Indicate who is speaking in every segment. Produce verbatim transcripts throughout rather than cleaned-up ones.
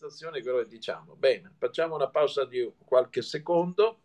Speaker 1: manifestazione quello che diciamo. Bene, facciamo una pausa di qualche secondo.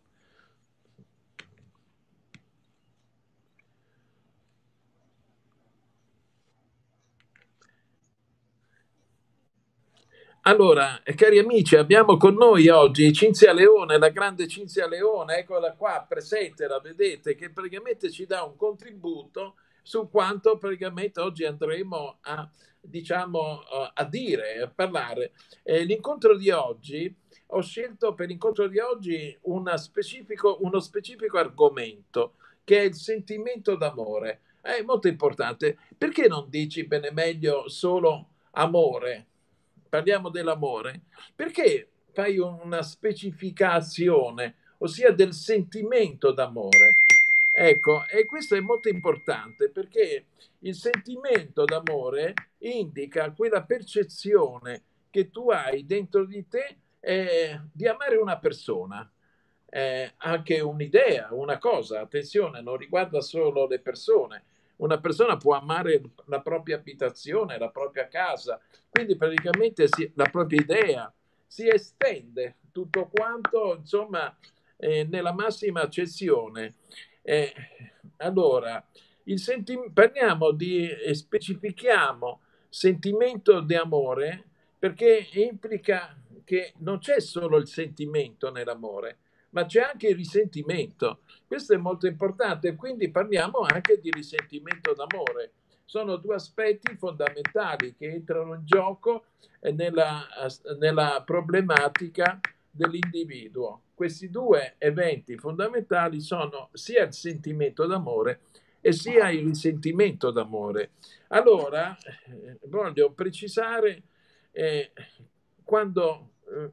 Speaker 1: Allora, cari amici, abbiamo con noi oggi Cinzia Leone, la grande Cinzia Leone, eccola qua, presente, la vedete, che praticamente ci dà un contributo su quanto praticamente oggi andremo a, diciamo, a dire, a parlare. Eh, l'incontro di oggi, ho scelto per l'incontro di oggi una specifico, uno specifico argomento, che è il sentimento d'amore. È molto importante. Perché non dici bene meglio solo amore? Parliamo dell'amore, perché fai una specificazione, ossia del sentimento d'amore. Ecco, e questo è molto importante perché il sentimento d'amore indica quella percezione che tu hai dentro di te eh, di amare una persona. Eh, anche un'idea, una cosa, attenzione, non riguarda solo le persone. Una persona può amare la propria abitazione, la propria casa, quindi praticamente si, la propria idea si estende tutto quanto, insomma, eh, nella massima accezione. Eh, allora, il senti- parliamo di, eh, specifichiamo sentimento di amore perché implica che non c'è solo il sentimento nell'amore, ma c'è anche il risentimento. Questo è molto importante, quindi parliamo anche di risentimento d'amore. Sono due aspetti fondamentali che entrano in gioco nella, nella problematica dell'individuo. Questi due eventi fondamentali sono sia il sentimento d'amore e sia il risentimento d'amore. Allora, eh, voglio precisare eh, quando eh,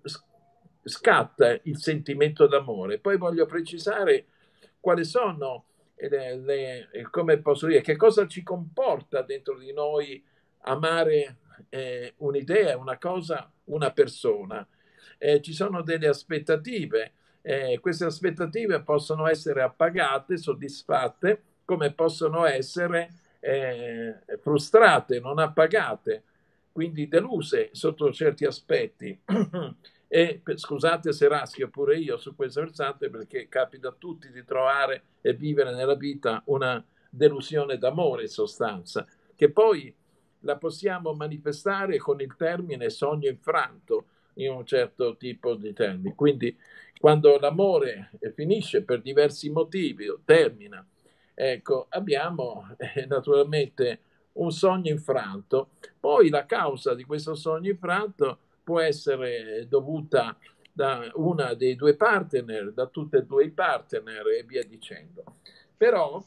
Speaker 1: scatta il sentimento d'amore, poi voglio precisare quali sono le, le, come posso dire, che cosa ci comporta dentro di noi amare eh, un'idea, una cosa, una persona. Eh, ci sono delle aspettative, eh, queste aspettative possono essere appagate, soddisfatte, come possono essere eh, frustrate, non appagate, quindi deluse sotto certi aspetti. E scusate se raschio pure io su questo versante perché capita a tutti di trovare e vivere nella vita una delusione d'amore in sostanza, che poi la possiamo manifestare con il termine sogno infranto in un certo tipo di termini. Quindi quando l'amore finisce per diversi motivi o termina, ecco, abbiamo eh, naturalmente un sogno infranto. Poi la causa di questo sogno infranto può essere dovuta da una dei due partner, da tutti e due i partner e via dicendo. Però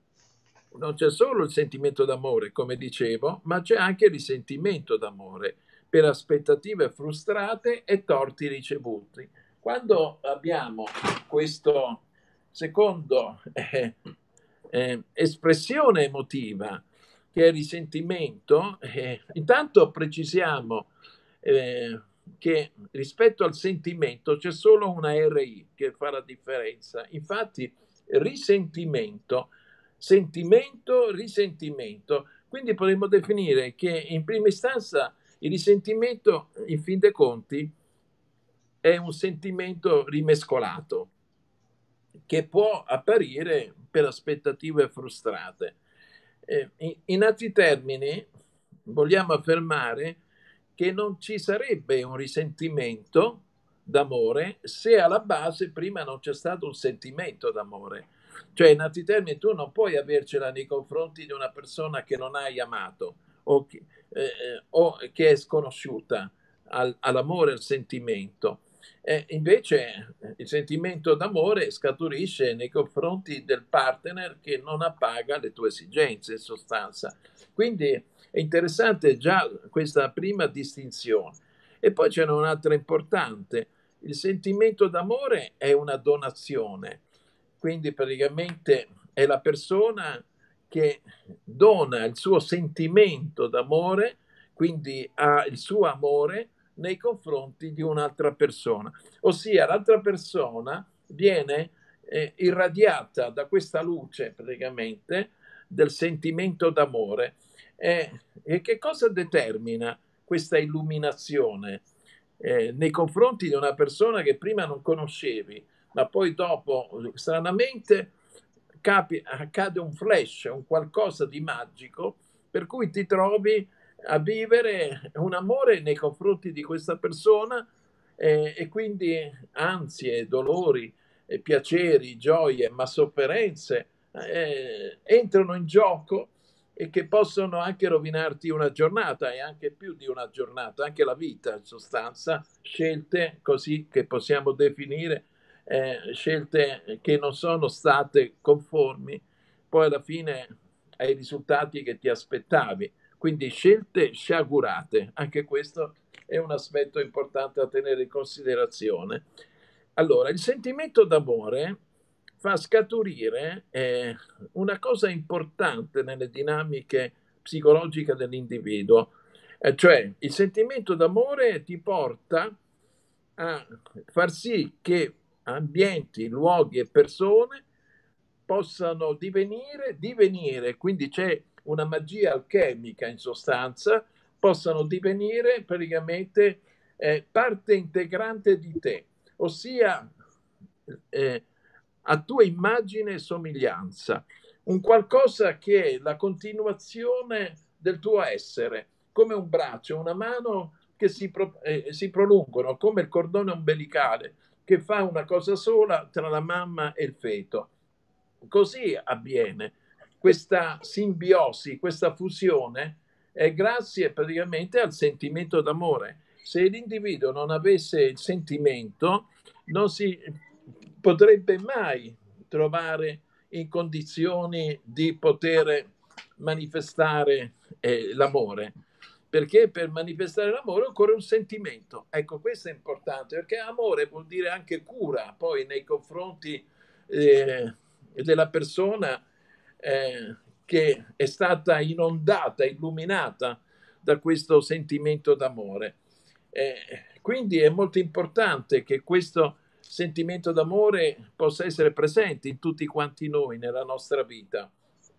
Speaker 1: non c'è solo il sentimento d'amore, come dicevo, ma c'è anche il risentimento d'amore per aspettative frustrate e torti ricevuti. Quando abbiamo questo secondo eh, eh, espressione emotiva che è risentimento, eh, intanto precisiamo eh, che rispetto al sentimento c'è solo una R I che fa la differenza. Infatti, risentimento, sentimento, risentimento. Quindi potremmo definire che in prima istanza il risentimento, in fin dei conti, è un sentimento rimescolato che può apparire per aspettative frustrate. Eh, in, in altri termini, vogliamo affermare che non ci sarebbe un risentimento d'amore se alla base prima non c'è stato un sentimento d'amore. Cioè, in altri termini, tu non puoi avercela nei confronti di una persona che non hai amato o che, eh, o che è sconosciuta al, all'amore e al sentimento. E invece il sentimento d'amore scaturisce nei confronti del partner che non appaga le tue esigenze in sostanza. Quindi è interessante già questa prima distinzione. E poi c'è un'altra importante. Il sentimento d'amore è una donazione, quindi praticamente è la persona che dona il suo sentimento d'amore, quindi ha il suo amore nei confronti di un'altra persona, ossia l'altra persona viene eh, irradiata da questa luce praticamente del sentimento d'amore. Eh, e che cosa determina questa illuminazione? eh, nei confronti di una persona che prima non conoscevi, ma poi dopo, stranamente, capi, accade un flash, un qualcosa di magico, per cui ti trovi a vivere un amore nei confronti di questa persona, eh, e quindi ansie, dolori, eh, piaceri, gioie, ma sofferenze eh, entrano in gioco e che possono anche rovinarti una giornata e anche più di una giornata, anche la vita in sostanza, scelte così che possiamo definire, eh, scelte che non sono state conformi poi alla fine ai risultati che ti aspettavi. Quindi scelte sciagurate, anche questo è un aspetto importante da tenere in considerazione. Allora, il sentimento d'amore fa scaturire eh, una cosa importante nelle dinamiche psicologiche dell'individuo, eh, cioè il sentimento d'amore ti porta a far sì che ambienti, luoghi e persone possano divenire, divenire, quindi c'è una magia alchemica in sostanza, possano divenire praticamente eh, parte integrante di te, ossia eh, a tua immagine e somiglianza, un qualcosa che è la continuazione del tuo essere, come un braccio, una mano che si, pro, eh, si prolungano, come il cordone ombelicale che fa una cosa sola tra la mamma e il feto. Così avviene questa simbiosi, questa fusione, è grazie praticamente al sentimento d'amore. Se l'individuo non avesse il sentimento, non si potrebbe mai trovare in condizioni di poter manifestare eh, l'amore, perché per manifestare l'amore occorre un sentimento. Ecco, questo è importante, perché amore vuol dire anche cura poi nei confronti eh, della persona eh, che è stata inondata, illuminata da questo sentimento d'amore. Eh, quindi è molto importante che questo sentimento d'amore possa essere presente in tutti quanti noi nella nostra vita,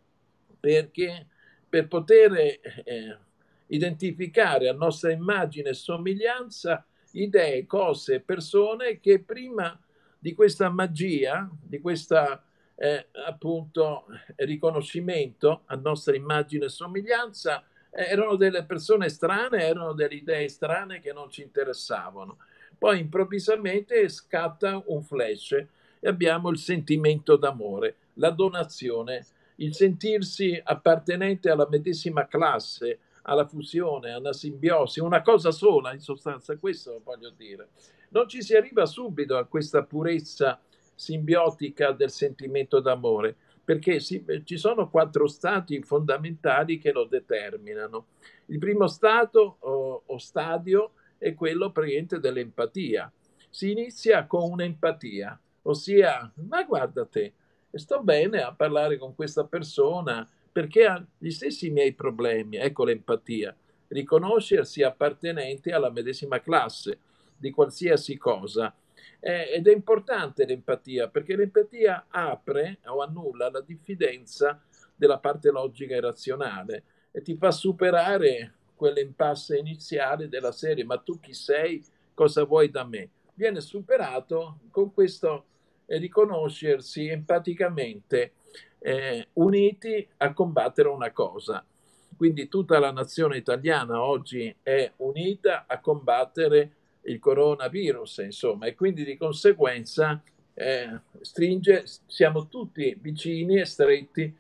Speaker 1: perché per poter eh, identificare a nostra immagine e somiglianza idee, cose, persone che prima di questa magia, di questa eh, appunto riconoscimento a nostra immagine e somiglianza, eh, erano delle persone strane, erano delle idee strane che non ci interessavano. Poi improvvisamente scatta un flash e abbiamo il sentimento d'amore, la donazione, il sentirsi appartenente alla medesima classe, alla fusione, alla simbiosi, una cosa sola in sostanza, questo voglio dire. Non ci si arriva subito a questa purezza simbiotica del sentimento d'amore, perché si, ci sono quattro stati fondamentali che lo determinano. Il primo stato o, o stadio è quello praticamente dell'empatia. Si inizia con un'empatia, ossia, ma guarda te, sto bene a parlare con questa persona perché ha gli stessi miei problemi, ecco l'empatia, riconoscersi appartenenti alla medesima classe di qualsiasi cosa. Eh, ed è importante l'empatia, perché l'empatia apre o annulla la diffidenza della parte logica e razionale e ti fa superare quell'impasse iniziale della serie, ma tu chi sei? Cosa vuoi da me? Viene superato con questo eh, riconoscersi empaticamente eh, uniti a combattere una cosa. Quindi tutta la nazione italiana oggi è unita a combattere il coronavirus, insomma, e quindi di conseguenza eh, stringe, siamo tutti vicini e stretti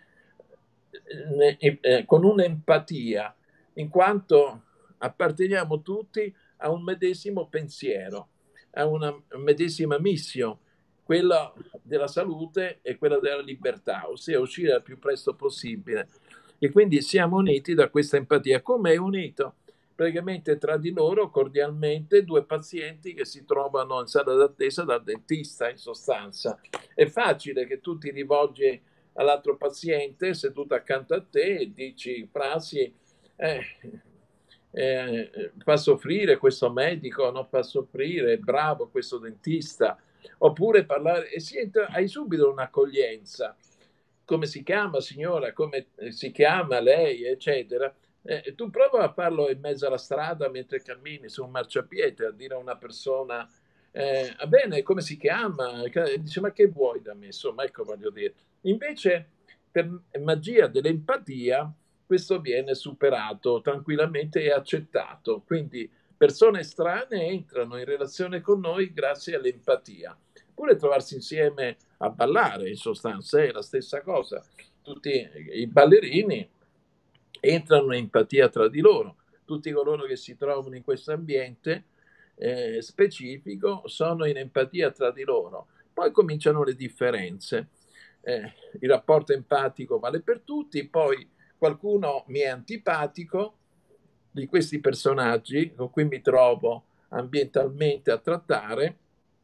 Speaker 1: eh, eh, con un'empatia, in quanto apparteniamo tutti a un medesimo pensiero, a una medesima missione, quella della salute e quella della libertà, ossia uscire il più presto possibile. E quindi siamo uniti da questa empatia. Come è unito? Praticamente tra di loro cordialmente due pazienti che si trovano in sala d'attesa dal dentista, in sostanza. È facile che tu ti rivolgi all'altro paziente seduto accanto a te e dici frasi eh, eh, fa soffrire questo medico, non fa soffrire, è bravo questo dentista, oppure parlare e si entra, hai subito un'accoglienza. Come si chiama signora, come si chiama lei, eccetera. Eh, tu prova a farlo in mezzo alla strada mentre cammini su un marciapiede, a dire a una persona, eh, va bene, come si chiama? E dice, ma che vuoi da me? Insomma, ecco, voglio dire. Invece, per magia dell'empatia, questo viene superato tranquillamente e accettato. Quindi persone estranee entrano in relazione con noi grazie all'empatia. Pure trovarsi insieme a ballare, in sostanza, è la stessa cosa. Tutti i ballerini entrano in empatia tra di loro. Tutti coloro che si trovano in questo ambiente eh, specifico sono in empatia tra di loro. Poi cominciano le differenze. Eh, il rapporto empatico vale per tutti, poi qualcuno mi è antipatico di questi personaggi con cui mi trovo ambientalmente a trattare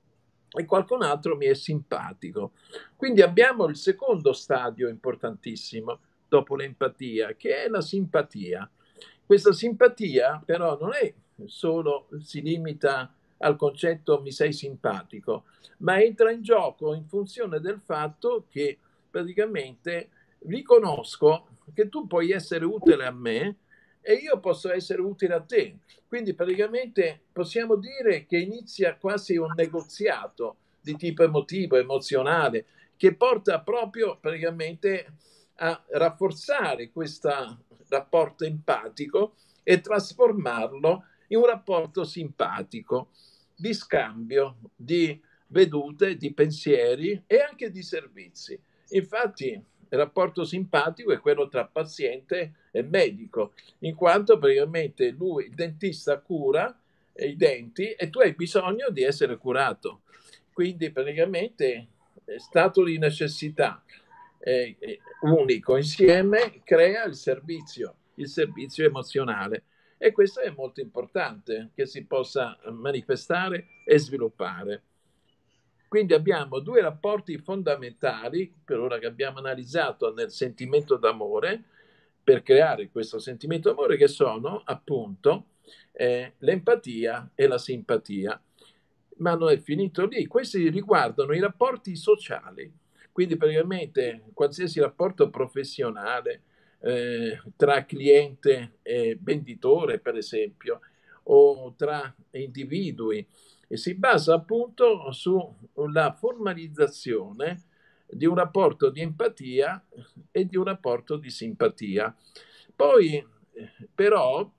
Speaker 1: e qualcun altro mi è simpatico. Quindi abbiamo il secondo stadio importantissimo dopo l'empatia, che è la simpatia. Questa simpatia però non è solo, si limita al concetto mi sei simpatico, ma entra in gioco in funzione del fatto che praticamente riconosco che tu puoi essere utile a me e io posso essere utile a te. Quindi praticamente possiamo dire che inizia quasi un negoziato di tipo emotivo, emozionale, che porta proprio praticamente a rafforzare questo rapporto empatico e trasformarlo in un rapporto simpatico di scambio di vedute, di pensieri e anche di servizi. Infatti, il rapporto simpatico è quello tra paziente e medico, in quanto praticamente lui, il dentista, cura i denti e tu hai bisogno di essere curato. Quindi praticamente è stato di necessità eh, unico insieme crea il servizio, il servizio emozionale. E questo è molto importante che si possa manifestare e sviluppare. Quindi abbiamo due rapporti fondamentali, per ora che abbiamo analizzato nel sentimento d'amore, per creare questo sentimento d'amore, che sono appunto eh, l'empatia e la simpatia. Ma non è finito lì, questi riguardano i rapporti sociali, quindi praticamente qualsiasi rapporto professionale eh, tra cliente e venditore, per esempio, o tra individui, e si basa appunto sulla formalizzazione di un rapporto di empatia e di un rapporto di simpatia. Poi, però,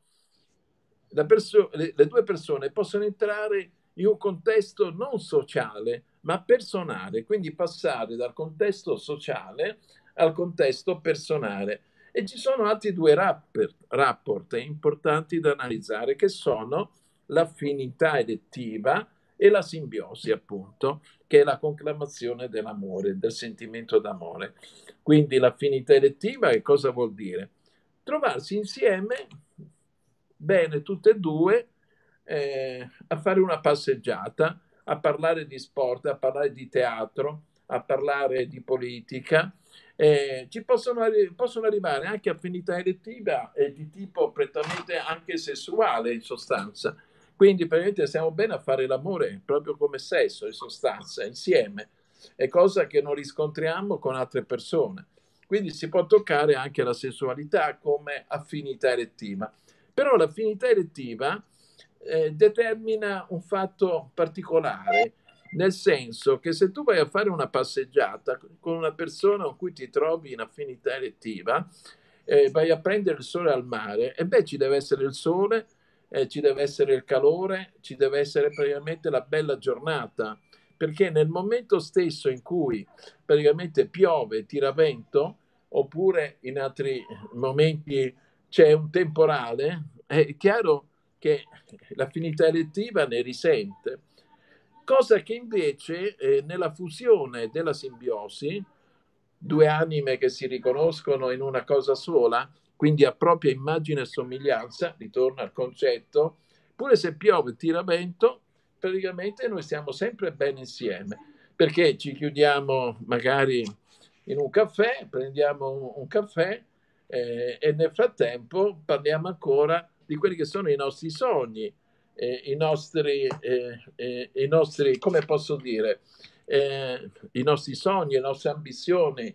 Speaker 1: la perso- le, le due persone possono entrare in un contesto non sociale, ma personale, quindi passare dal contesto sociale al contesto personale. E ci sono altri due rapport, rapport importanti da analizzare, che sono l'affinità elettiva e la simbiosi, appunto, che è la conclamazione dell'amore, del sentimento d'amore. Quindi l'affinità elettiva che cosa vuol dire? Trovarsi insieme bene tutte e due eh, a fare una passeggiata, a parlare di sport, a parlare di teatro, a parlare di politica. Eh, ci possono, arri- possono arrivare anche affinità elettiva eh, di tipo prettamente anche sessuale, in sostanza. Quindi praticamente stiamo bene a fare l'amore proprio come sesso, in sostanza, insieme. È cosa che non riscontriamo con altre persone. Quindi si può toccare anche la sessualità come affinità elettiva. Però l'affinità elettiva eh, determina un fatto particolare, nel senso che se tu vai a fare una passeggiata con una persona con cui ti trovi in affinità elettiva, eh, vai a prendere il sole al mare, e beh, ci deve essere il sole, eh, ci deve essere il calore, ci deve essere praticamente la bella giornata, perché nel momento stesso in cui praticamente piove, tira vento, oppure in altri momenti c'è un temporale, è chiaro che l'affinità elettiva ne risente. Cosa che invece eh, nella fusione della simbiosi, due anime che si riconoscono in una cosa sola, quindi a propria immagine e somiglianza, ritorno al concetto, pure se piove e tira vento, praticamente noi stiamo sempre bene insieme, perché ci chiudiamo magari in un caffè, prendiamo un, un caffè eh, e nel frattempo parliamo ancora di quelli che sono i nostri sogni, eh, i nostri, eh, eh, i nostri, come posso dire, eh, i nostri sogni, le nostre ambizioni,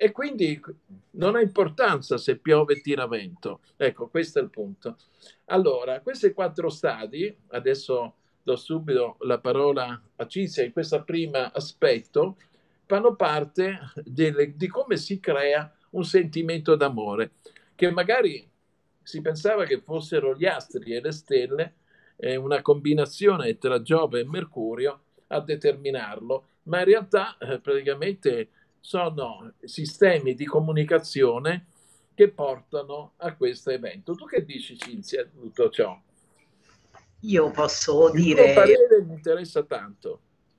Speaker 1: e quindi non ha importanza se piove e tira vento. Ecco, questo è il punto. Allora, questi quattro stadi, adesso do subito la parola a Cinzia in questo primo aspetto, fanno parte delle, di come si crea un sentimento d'amore, che magari si pensava che fossero gli astri e le stelle, eh, una combinazione tra Giove e Mercurio a determinarlo, ma in realtà eh, praticamente sono sistemi di comunicazione che portano a questo evento. Tu che dici, Cinzia, di tutto ciò?
Speaker 2: Io posso
Speaker 1: Il tuo
Speaker 2: dire,
Speaker 1: parere mi interessa tanto.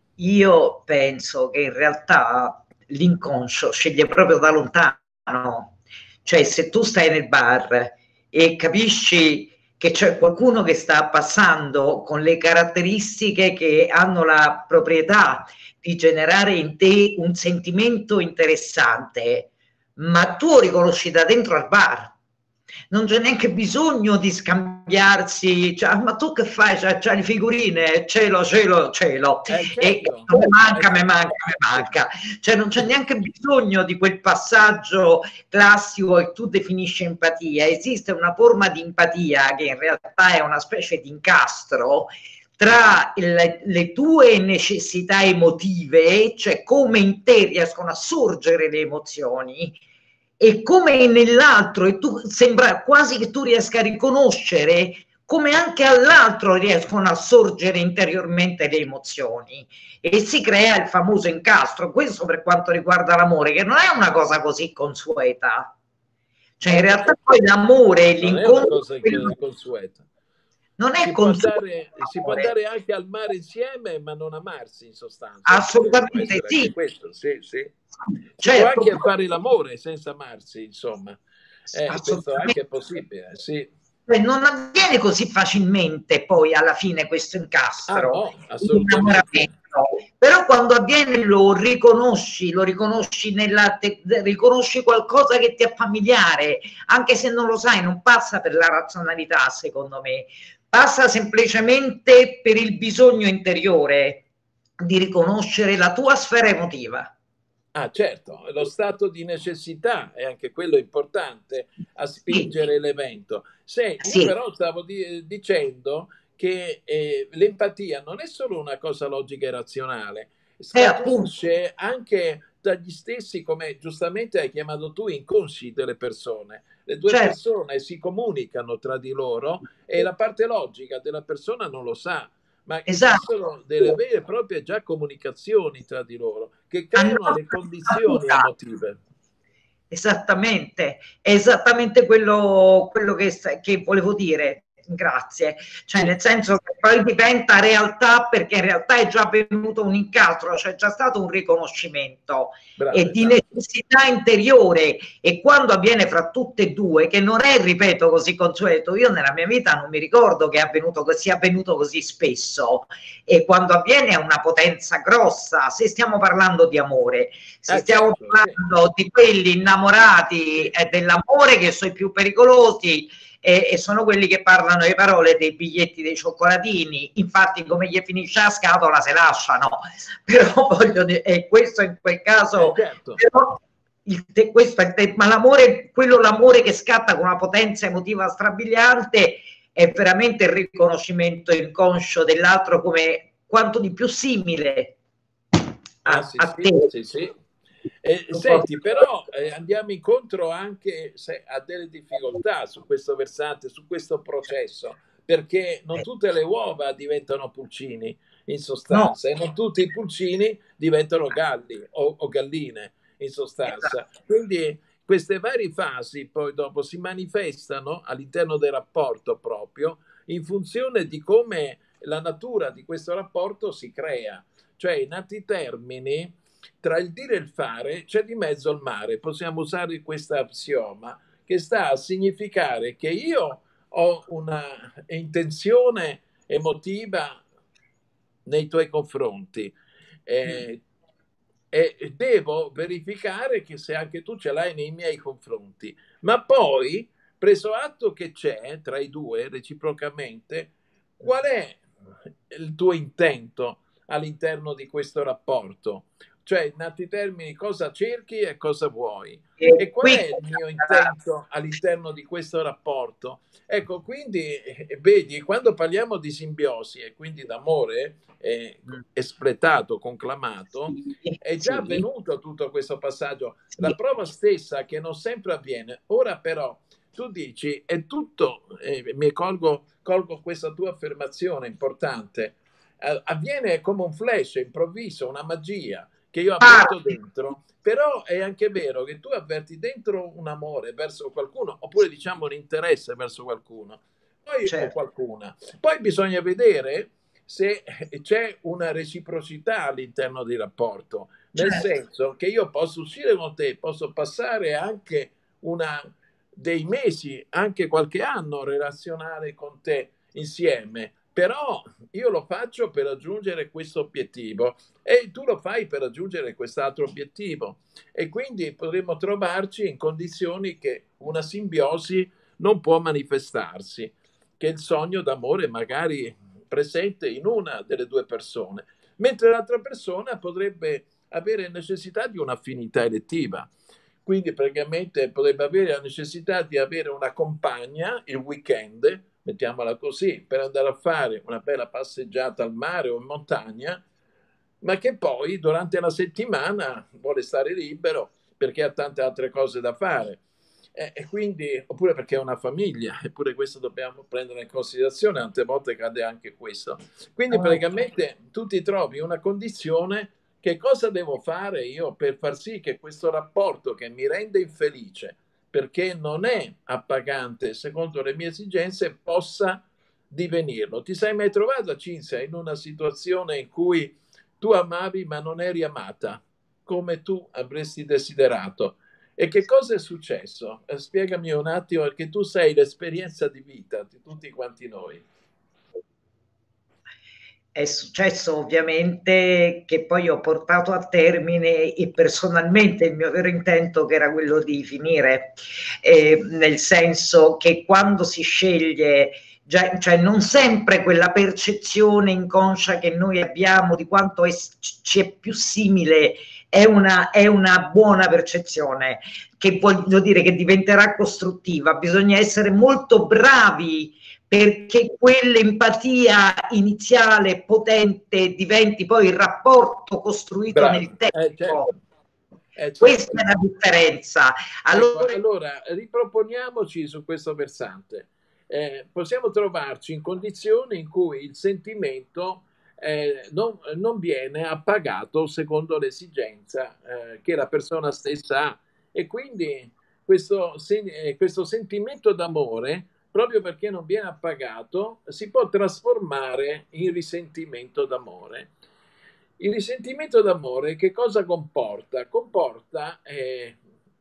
Speaker 2: io penso che in realtà l'inconscio sceglie proprio da lontano, cioè se tu stai nel bar e capisci che c'è qualcuno che sta passando con le caratteristiche che hanno la proprietà di generare in te un sentimento interessante, ma tu lo riconosci da dentro al bar. Non c'è neanche bisogno di scambiarsi, cioè, ma tu che fai? C'hai, c'hai le figurine, cielo, cielo, cielo,
Speaker 1: Eh,
Speaker 2: e
Speaker 1: certo.
Speaker 2: mi
Speaker 1: Eh,
Speaker 2: manca, mi
Speaker 1: sì.
Speaker 2: manca, mi manca. Cioè non c'è neanche bisogno di quel passaggio classico che tu definisci empatia. Esiste una forma di empatia che in realtà è una specie di incastro tra le, le tue necessità emotive, cioè come in te riescono a sorgere le emozioni, e come nell'altro, e tu sembra quasi che tu riesca a riconoscere come anche all'altro riescono a sorgere interiormente le emozioni, e si crea il famoso incastro. Questo per quanto riguarda l'amore, che non è una cosa così consueta, cioè in
Speaker 1: Eh,
Speaker 2: realtà
Speaker 1: no,
Speaker 2: poi l'amore,
Speaker 1: non è una
Speaker 2: l'incontro,
Speaker 1: cosa consueta.
Speaker 2: non è
Speaker 1: Si può
Speaker 2: consueto
Speaker 1: andare, si può
Speaker 2: l'amore.
Speaker 1: andare anche al mare insieme, ma non amarsi in sostanza. Può
Speaker 2: Assolutamente
Speaker 1: essere anche
Speaker 2: sì,
Speaker 1: questo, sì, sì. Si può
Speaker 2: certo,
Speaker 1: anche fare l'amore senza amarsi, insomma. Eh, questo anche è
Speaker 2: assolutamente.
Speaker 1: possibile, sì.
Speaker 2: Non avviene così facilmente poi alla fine questo
Speaker 1: Ah
Speaker 2: incastro,
Speaker 1: no, assolutamente.
Speaker 2: l'innamoramento, però quando avviene lo riconosci, lo riconosci nella te, riconosci qualcosa che ti è familiare, anche se non lo sai, non passa per la razionalità, secondo me, passa semplicemente per il bisogno interiore di riconoscere la tua sfera emotiva.
Speaker 1: Ah, certo, lo stato di necessità è anche quello importante a
Speaker 2: Sì,
Speaker 1: spingere l'evento. Se io
Speaker 2: sì,
Speaker 1: però stavo di- dicendo che eh, l'empatia non è solo una cosa logica e razionale,
Speaker 2: è appunto,
Speaker 1: scaturisce anche dagli stessi, come giustamente hai chiamato tu, inconsci delle persone. Le due
Speaker 2: certo,
Speaker 1: persone si comunicano tra di loro e la parte logica della persona non lo sa, ma
Speaker 2: esatto,
Speaker 1: esistono delle vere e proprie già comunicazioni tra di loro che
Speaker 2: a
Speaker 1: creano le
Speaker 2: nostra
Speaker 1: condizioni
Speaker 2: natura.
Speaker 1: emotive.
Speaker 2: Esattamente, è esattamente quello, quello che, che volevo dire. Grazie, cioè
Speaker 1: Sì,
Speaker 2: nel senso che poi diventa realtà, perché in realtà è già avvenuto un incastro, c'è già stato un riconoscimento
Speaker 1: bravo,
Speaker 2: e di
Speaker 1: esatto.
Speaker 2: necessità interiore, e quando avviene fra tutte e due, che non è, ripeto, così consueto, io nella mia vita non mi ricordo che è avvenuto, che sia avvenuto così spesso, e quando avviene è una potenza grossa, se stiamo parlando di amore. Se
Speaker 1: Ah,
Speaker 2: stiamo
Speaker 1: certo, sì.
Speaker 2: parlando di quelli innamorati eh, dell'amore, che sono i più pericolosi, eh, e sono quelli che parlano le parole dei biglietti dei cioccolatini, infatti come gli finisce la scatola se lasciano, però voglio dire, e questo in quel
Speaker 1: Eh,
Speaker 2: caso,
Speaker 1: certo.
Speaker 2: però, il, questo è il, ma l'amore, quello l'amore che scatta con una potenza emotiva strabiliante, è veramente il riconoscimento inconscio dell'altro come quanto di più simile
Speaker 1: Ah,
Speaker 2: a,
Speaker 1: sì,
Speaker 2: a
Speaker 1: sì,
Speaker 2: te.
Speaker 1: sì, sì. Eh,
Speaker 2: Non posso...
Speaker 1: senti, però eh, andiamo incontro anche se a delle difficoltà su questo versante, su questo processo, perché non tutte le uova diventano pulcini, in
Speaker 2: No,
Speaker 1: sostanza, e non tutti i pulcini diventano galli o, o galline, in sostanza.
Speaker 2: esatto.
Speaker 1: Quindi queste varie fasi poi dopo si manifestano all'interno del rapporto proprio in funzione di come la natura di questo rapporto si crea. Cioè, in altri termini, tra il dire e il fare c'è di mezzo il mare. Possiamo usare questo assioma che sta a significare che io ho una intenzione emotiva nei tuoi confronti
Speaker 2: Mm.
Speaker 1: eh, e devo verificare che se anche tu ce l'hai nei miei confronti. Ma poi, preso atto che c'è tra i due reciprocamente, qual è il tuo intento all'interno di questo rapporto? cioè in altri termini cosa cerchi e cosa vuoi.
Speaker 2: E
Speaker 1: E qual
Speaker 2: qui
Speaker 1: è il mio intento all'interno di questo rapporto? Ecco, quindi eh, vedi, quando parliamo di simbiosi e quindi d'amore eh, espletato, conclamato,
Speaker 2: sì,
Speaker 1: è già
Speaker 2: sì,
Speaker 1: avvenuto tutto questo passaggio. La
Speaker 2: sì.
Speaker 1: prova stessa che non sempre avviene. Ora però tu dici, è tutto, eh, mi colgo, colgo questa tua affermazione importante, eh, avviene come un flash improvviso, una magia che io avverto
Speaker 2: Infatti,
Speaker 1: dentro, però è anche vero che tu avverti dentro un amore verso qualcuno, oppure diciamo un interesse verso qualcuno, poi o
Speaker 2: certo,
Speaker 1: qualcuna. Poi bisogna vedere se c'è una reciprocità all'interno del rapporto, nel
Speaker 2: certo.
Speaker 1: senso che io posso uscire con te, posso passare anche una, dei mesi, anche qualche anno relazionare con te insieme, però io lo faccio per raggiungere questo obiettivo e tu lo fai per raggiungere quest'altro obiettivo e quindi potremmo trovarci in condizioni che una simbiosi non può manifestarsi, che il sogno d'amore magari presente in una delle due persone, mentre l'altra persona potrebbe avere necessità di un'affinità elettiva. Quindi praticamente potrebbe avere la necessità di avere una compagna il weekend, mettiamola così, per andare a fare una bella passeggiata al mare o in montagna, ma che poi durante la settimana vuole stare libero perché ha tante altre cose da fare. E, e quindi, oppure perché è una famiglia, eppure questo dobbiamo prendere in considerazione, tante volte cade anche questo. Quindi praticamente tu ti trovi in una condizione che cosa devo fare io per far sì che questo rapporto che mi rende infelice, perché non è appagante secondo le mie esigenze, possa divenirlo. Ti sei mai trovata, Cinzia, in una situazione in cui tu amavi ma non eri amata come tu avresti desiderato? E che cosa è successo? Eh, Spiegami un attimo, perché tu sei l'esperienza di vita di tutti quanti noi.
Speaker 2: È successo ovviamente che poi ho portato a termine e personalmente il mio vero intento che era quello di finire, eh, nel senso che quando si sceglie, già, cioè non sempre quella percezione inconscia che noi abbiamo di quanto è, ci è più simile è una, è una buona percezione, che voglio dire che diventerà costruttiva, bisogna essere molto bravi perché quell'empatia iniziale potente diventi poi il rapporto costruito nel
Speaker 1: Bravo, eh,
Speaker 2: tempo.
Speaker 1: certo, eh,
Speaker 2: Questa
Speaker 1: certo.
Speaker 2: è la differenza.
Speaker 1: Ecco,
Speaker 2: Allora,
Speaker 1: allora riproponiamoci su questo versante. Eh, possiamo trovarci in condizioni in cui il sentimento eh, non, non viene appagato secondo l'esigenza eh, che la persona stessa ha e quindi questo, sen- eh, questo sentimento d'amore, proprio perché non viene appagato, si può trasformare in risentimento d'amore. Il risentimento d'amore che cosa comporta? Comporta eh,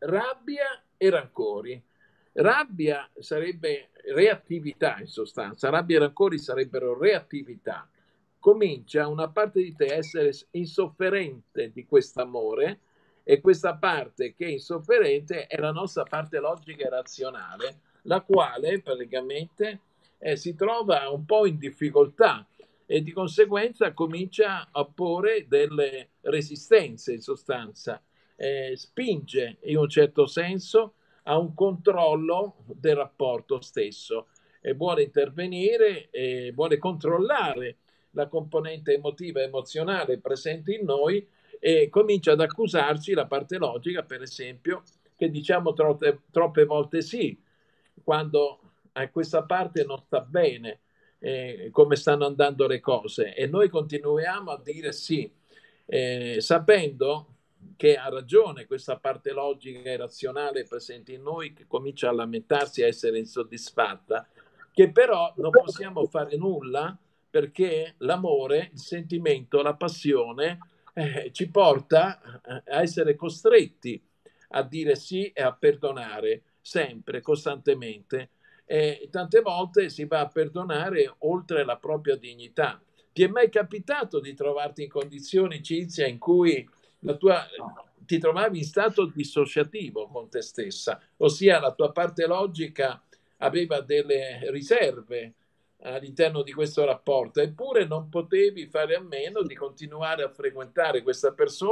Speaker 1: rabbia e rancori. Rabbia sarebbe reattività in sostanza, rabbia e rancori sarebbero reattività. Comincia una parte di te a essere insofferente di quest'amore e questa parte che è insofferente è la nostra parte logica e razionale, la quale praticamente eh, si trova un po' in difficoltà e di conseguenza comincia a porre delle resistenze in sostanza, eh, spinge in un certo senso a un controllo del rapporto stesso e vuole intervenire e vuole controllare la componente emotiva e emozionale presente in noi e comincia ad accusarci la parte logica, per esempio, che diciamo troppe, troppe volte sì, quando a questa parte non sta bene eh, come stanno andando le cose e noi continuiamo a dire sì, eh, sapendo che ha ragione questa parte logica e razionale presente in noi che comincia a lamentarsi e a essere insoddisfatta, che però non possiamo fare nulla perché l'amore, il sentimento, la passione eh, ci porta a essere costretti a dire sì e a perdonare sempre, costantemente. E tante volte si va a perdonare oltre la propria dignità. Ti è mai capitato di trovarti in condizioni, Cinzia, in cui la tua, ti trovavi in stato dissociativo con te stessa, ossia la tua parte logica aveva delle riserve all'interno di questo rapporto, eppure non potevi fare a meno di continuare a frequentare questa persona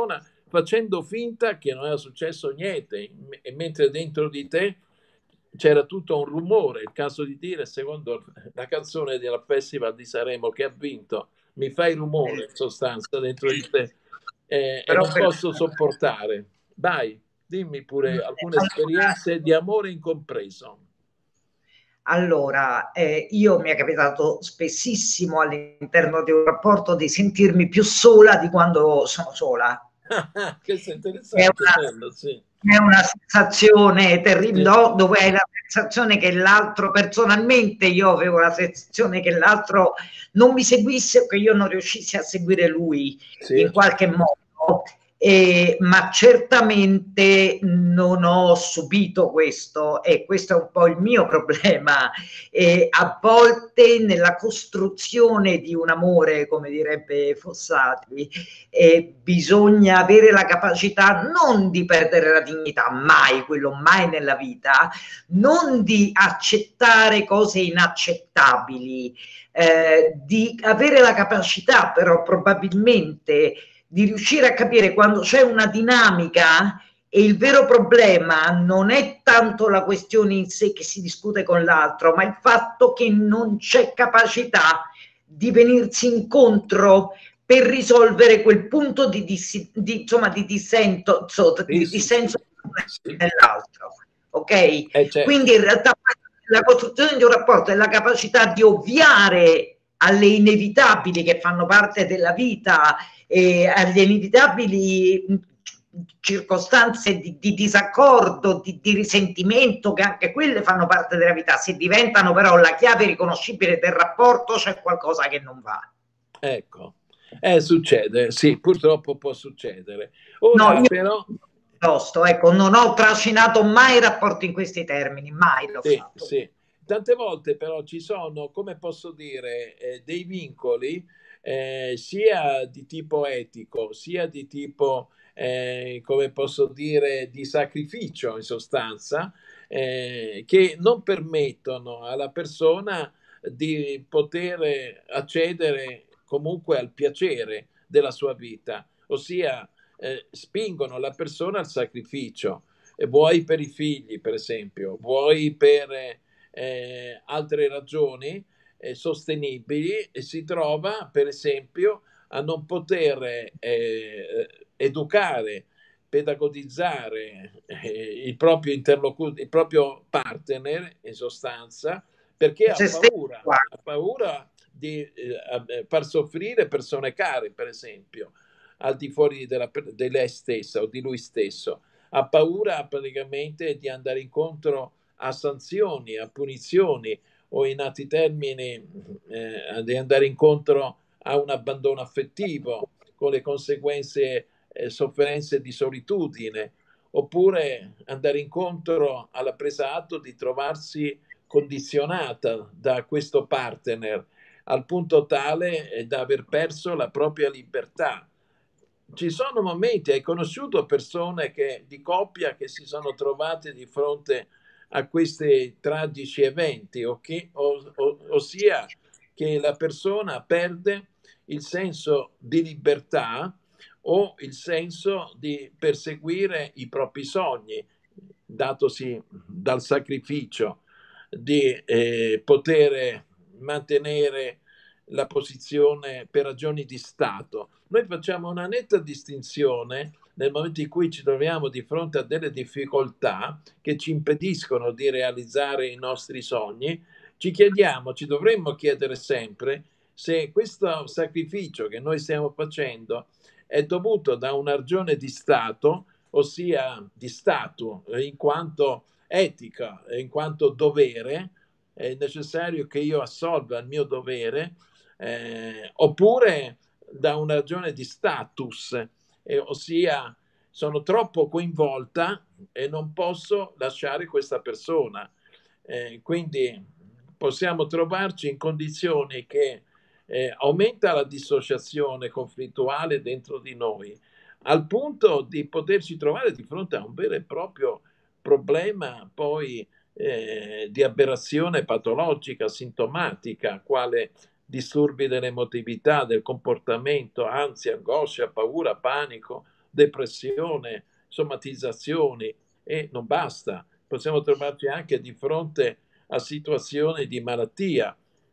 Speaker 1: facendo finta che non era successo niente, e mentre dentro di te c'era tutto un rumore. Il caso di dire, secondo la canzone del Festival di Sanremo che ha vinto, mi fai rumore in sostanza dentro di te, eh, e
Speaker 2: Però
Speaker 1: non
Speaker 2: per...
Speaker 1: posso sopportare. Dai, dimmi pure alcune esperienze di amore incompreso.
Speaker 2: Allora, eh, io mi è capitato spessissimo all'interno di un rapporto di sentirmi più sola di quando sono sola.
Speaker 1: Questo è
Speaker 2: È
Speaker 1: interessante,
Speaker 2: una,
Speaker 1: bello, sì.
Speaker 2: è una sensazione terribile,
Speaker 1: Sì.
Speaker 2: no? Dove hai la sensazione che l'altro, personalmente io avevo la sensazione che l'altro non mi seguisse o che io non riuscissi a seguire lui
Speaker 1: Sì.
Speaker 2: in qualche modo. Eh, ma certamente non ho subito questo, e questo è un po' il mio problema. Eh, a volte nella costruzione di un amore, come direbbe Fossati, eh, bisogna avere la capacità non di perdere la dignità, mai, quello mai nella vita, non di accettare cose inaccettabili, eh, di avere la capacità però probabilmente di riuscire a capire quando c'è una dinamica e il vero problema non è tanto la questione in sé che si discute con l'altro, ma il fatto che non c'è capacità di venirsi incontro per risolvere quel punto di, di, di, insomma, di dissento, so, di
Speaker 1: Sì,
Speaker 2: dissenso
Speaker 1: sì, sì.
Speaker 2: nell'altro. Ok?
Speaker 1: Eh, certo.
Speaker 2: Quindi in realtà la costruzione di un rapporto è la capacità di ovviare alle inevitabili che fanno parte della vita, e agli inevitabili circostanze di, di disaccordo, di, di risentimento, che anche quelle fanno parte della vita. Se diventano però la chiave riconoscibile del rapporto, c'è qualcosa che non va.
Speaker 1: Ecco, eh, succede, sì, purtroppo può succedere. Ora,
Speaker 2: no, io
Speaker 1: però...
Speaker 2: Tosto, ecco, non ho trascinato mai rapporti in questi termini, mai l'ho
Speaker 1: Sì,
Speaker 2: fatto.
Speaker 1: sì. Tante volte però ci sono, come posso dire, eh, dei vincoli eh, sia di tipo etico, sia di tipo, eh, come posso dire, di sacrificio in sostanza, eh, che non permettono alla persona di poter accedere comunque al piacere della sua vita, ossia eh, spingono la persona al sacrificio. Vuoi per i figli, per esempio, vuoi per eh, altre ragioni eh, sostenibili, e si trova, per esempio, a non poter eh, educare, pedagogizzare eh, il proprio interlocutore, il proprio partner, in sostanza, perché ha paura, ha paura di eh, far soffrire persone care, per esempio, al di fuori della, di lei stessa o di lui stesso. Ha paura praticamente di andare incontro a sanzioni, a punizioni, o in altri termini eh, di andare incontro a un abbandono affettivo con le conseguenze eh, sofferenze di solitudine, oppure andare incontro alla presa atto di trovarsi condizionata da questo partner al punto tale eh, da aver perso la propria libertà. Ci sono momenti, hai conosciuto persone che, di coppia che si sono trovate di fronte a questi tragici eventi, okay? o, o, ossia che la persona perde il senso di libertà o il senso di perseguire i propri sogni, datosi dal sacrificio di eh, poter mantenere la posizione per ragioni di Stato. Noi facciamo una netta distinzione nel momento in cui ci troviamo di fronte a delle difficoltà che ci impediscono di realizzare i nostri sogni. Ci chiediamo, ci dovremmo chiedere sempre se questo sacrificio che noi stiamo facendo è dovuto da una ragione di Stato, ossia di Stato, in quanto etica, in quanto dovere, è necessario che io assolva il mio dovere, eh, oppure da una ragione di status, eh, ossia sono troppo coinvolta e non posso lasciare questa persona. Eh, quindi possiamo trovarci in condizioni che eh, aumenta la dissociazione conflittuale dentro di noi, al punto di poterci trovare di fronte a un vero e proprio problema poi eh, di aberrazione patologica, sintomatica, quale disturbi dell'emotività, del comportamento, ansia, angoscia, paura, panico, depressione, somatizzazioni, e non basta. Possiamo trovarci anche di fronte a situazioni di malattia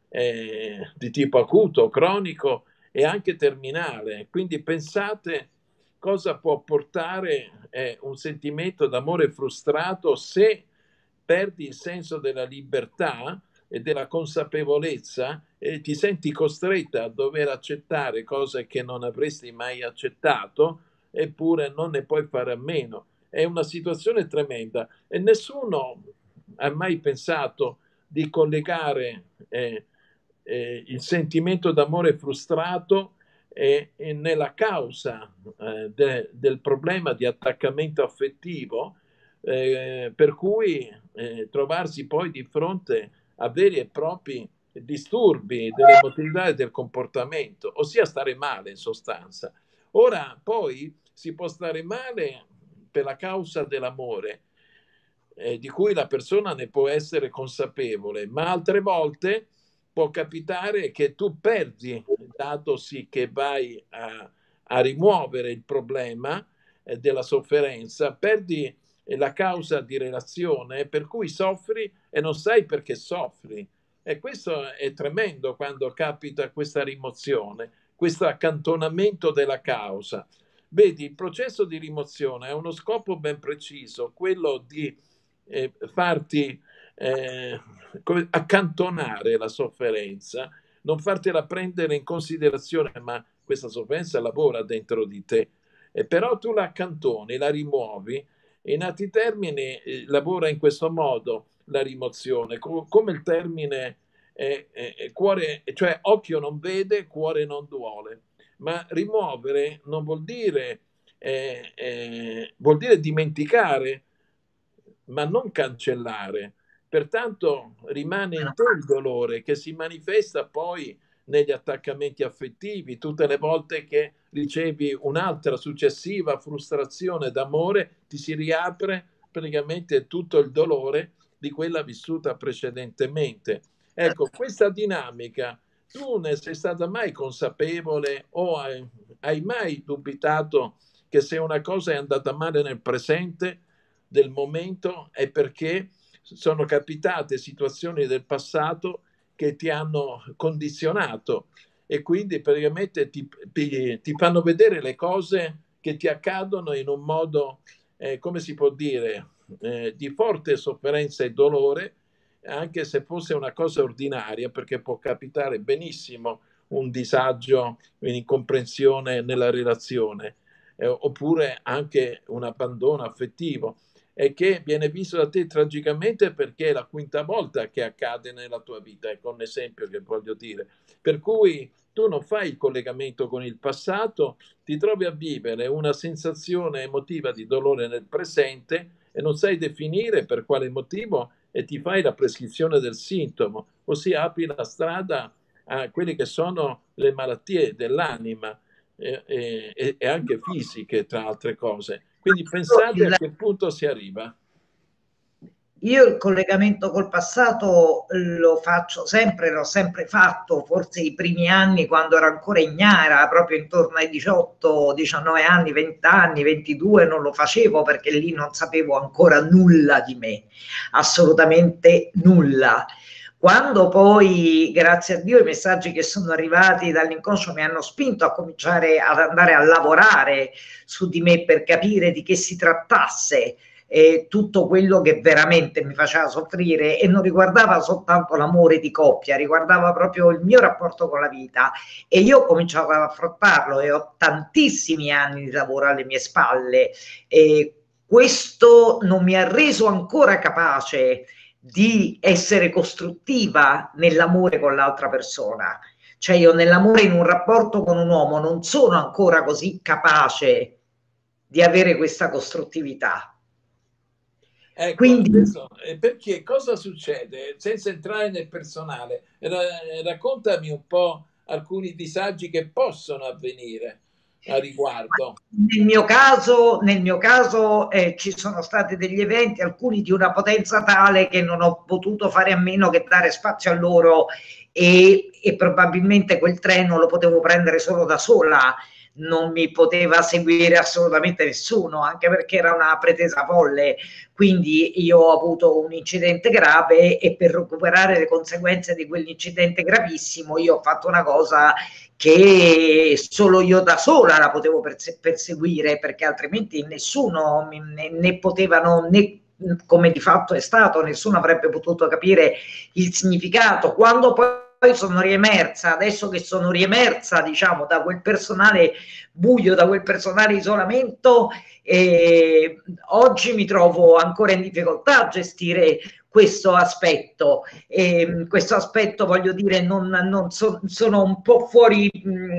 Speaker 1: eh, di tipo acuto, cronico e anche terminale. Quindi pensate cosa può portare eh, un sentimento d'amore frustrato se perdi il senso della libertà e della consapevolezza e ti senti costretta a dover accettare cose che non avresti mai accettato, eppure non ne puoi fare a meno. È una situazione tremenda e nessuno ha mai pensato di collegare eh, eh, il sentimento d'amore frustrato e, e nella causa eh, de, del problema di attaccamento affettivo, eh, per cui eh, trovarsi poi di fronte a veri e propri disturbi dell'emotività e del comportamento, ossia stare male in sostanza. Ora poi si può stare male per la causa dell'amore, eh, di cui la persona ne può essere consapevole, ma altre volte può capitare che tu perdi, datosi che vai a, a rimuovere il problema eh, della sofferenza, perdi eh, la causa di relazione, per cui soffri e non sai perché soffri. E questo è tremendo quando capita questa rimozione, questo accantonamento della causa. Vedi, il processo di rimozione ha uno scopo ben preciso, quello di eh, farti eh, accantonare la sofferenza, non fartela prendere in considerazione, ma questa sofferenza lavora dentro di te, e però tu la accantoni, la rimuovi, e in altri termini eh, lavora in questo modo la rimozione, co- come il termine eh, eh, cuore, cioè occhio non vede, cuore non duole. Ma rimuovere non vuol dire, eh, eh, vuol dire dimenticare, ma non cancellare. Pertanto rimane in te il dolore che si manifesta poi negli attaccamenti affettivi, tutte le volte che ricevi un'altra successiva frustrazione d'amore, ti si riapre praticamente tutto il dolore di quella vissuta precedentemente. Ecco, questa dinamica tu ne sei stata mai consapevole o hai, hai mai dubitato che se una cosa è andata male nel presente del momento è perché sono capitate situazioni del passato che ti hanno condizionato e quindi praticamente ti, ti, ti fanno vedere le cose che ti accadono in un modo, eh, come si può dire, eh, di forte sofferenza e dolore, anche se fosse una cosa ordinaria, perché può capitare benissimo un disagio, un'incomprensione nella relazione, eh, oppure anche un abbandono affettivo, e che viene visto da te tragicamente perché è la quinta volta che accade nella tua vita, ecco un esempio che voglio dire. Per cui tu non fai il collegamento con il passato, ti trovi a vivere una sensazione emotiva di dolore nel presente e non sai definire per quale motivo e ti fai la prescrizione del sintomo, ossia apri la strada a quelle che sono le malattie dell'anima eh, eh, e anche fisiche, tra altre cose. Quindi pensate a che punto si arriva.
Speaker 2: Io il collegamento col passato lo faccio sempre, l'ho sempre fatto, forse i primi anni quando ero ancora ignara, proprio intorno ai diciotto, diciannove anni, venti anni, ventidue, non lo facevo perché lì non sapevo ancora nulla di me, assolutamente nulla. Quando poi, grazie a Dio, i messaggi che sono arrivati dall'inconscio mi hanno spinto a cominciare ad andare a lavorare su di me per capire di che si trattasse, eh, tutto quello che veramente mi faceva soffrire, e non riguardava soltanto l'amore di coppia, riguardava proprio il mio rapporto con la vita, e io ho cominciato ad affrontarlo e ho tantissimi anni di lavoro alle mie spalle, e questo non mi ha reso ancora capace di essere costruttiva nell'amore con l'altra persona. Cioè io nell'amore, in un rapporto con un uomo, non sono ancora così capace di avere questa costruttività.
Speaker 1: Ecco, quindi adesso, perché cosa succede? Senza entrare nel personale, raccontami un po' alcuni disagi che possono avvenire a riguardo.
Speaker 2: Nel mio caso, nel mio caso eh, ci sono stati degli eventi, alcuni di una potenza tale che non ho potuto fare a meno che dare spazio a loro, e, e probabilmente quel treno lo potevo prendere solo da sola. non mi poteva seguire assolutamente nessuno, anche perché era una pretesa folle. Quindi io ho avuto un incidente grave e per recuperare le conseguenze di quell'incidente gravissimo io ho fatto una cosa che solo io da sola la potevo perse perseguire, perché altrimenti nessuno né, né potevano, né come di fatto è stato, nessuno avrebbe potuto capire il significato. Quando poi sono riemersa, adesso che sono riemersa, diciamo, da quel personale buio, da quel personale isolamento, e oggi mi trovo ancora in difficoltà a gestire questo aspetto. E questo aspetto, voglio dire, non, non so, sono un po' fuori, mh,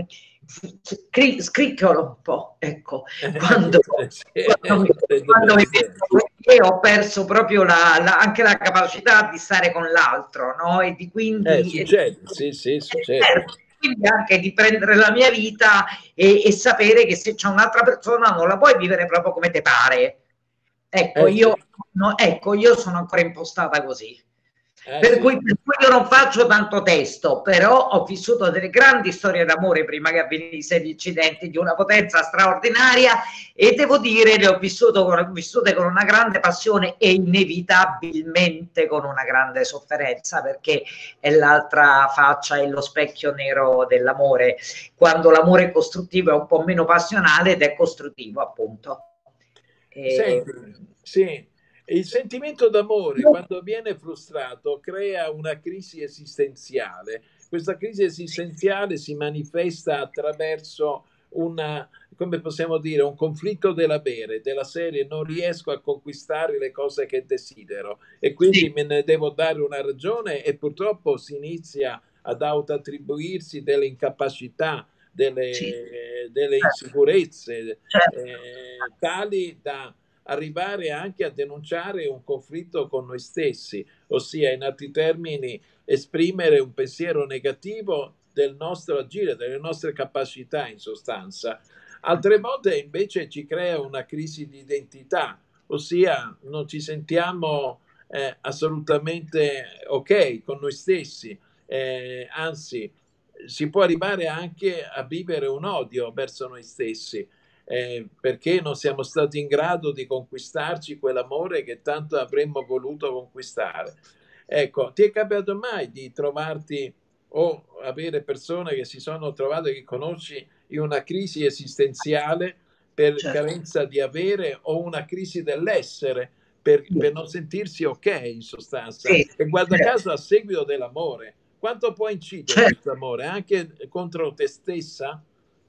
Speaker 2: scricchiolo un po', ecco, quando, quando mi, quando mi vedo, ho perso proprio la, la, anche la capacità di stare con l'altro, no? E di quindi...
Speaker 1: Eh, succede, eh, sì, sì, succede.
Speaker 2: Quindi anche di prendere la mia vita e, e sapere che se c'è un'altra persona non la puoi vivere proprio come te pare. Ecco, eh, io, sì. no, ecco, io sono ancora impostata così. Eh, per, sì. cui, per cui io non faccio tanto testo, però ho vissuto delle grandi storie d'amore prima che avvenisse gli incidenti, di una potenza straordinaria, e devo dire le ho vissuto con, vissute con una grande passione e inevitabilmente con una grande sofferenza, perché è l'altra faccia, è lo specchio nero dell'amore. Quando l'amore è costruttivo è un po' meno passionale ed è costruttivo, appunto.
Speaker 1: E... Senti, sì. Il sentimento d'amore, quando viene frustrato, crea una crisi esistenziale. Questa crisi esistenziale si manifesta attraverso una, come possiamo dire, un conflitto dell'avere, della serie non riesco a conquistare le cose che desidero e quindi sì. me ne devo dare una ragione, e purtroppo si inizia ad autoattribuirsi delle incapacità, delle, sì. delle insicurezze certo. eh, tali da arrivare anche a denunciare un conflitto con noi stessi, ossia, in altri termini, esprimere un pensiero negativo del nostro agire, delle nostre capacità in sostanza. Altre volte invece ci crea una crisi di identità, ossia non ci sentiamo eh, assolutamente ok con noi stessi, eh, anzi si può arrivare anche a vivere un odio verso noi stessi. Eh, perché non siamo stati in grado di conquistarci quell'amore che tanto avremmo voluto conquistare. Ecco, ti è capitato mai di trovarti o avere persone che si sono trovate, che conosci, in una crisi esistenziale per certo. carenza di avere, o una crisi dell'essere per, per non sentirsi ok in sostanza? Sì. E guarda certo. caso a seguito dell'amore, quanto può incidere certo. questo amore anche contro te stessa?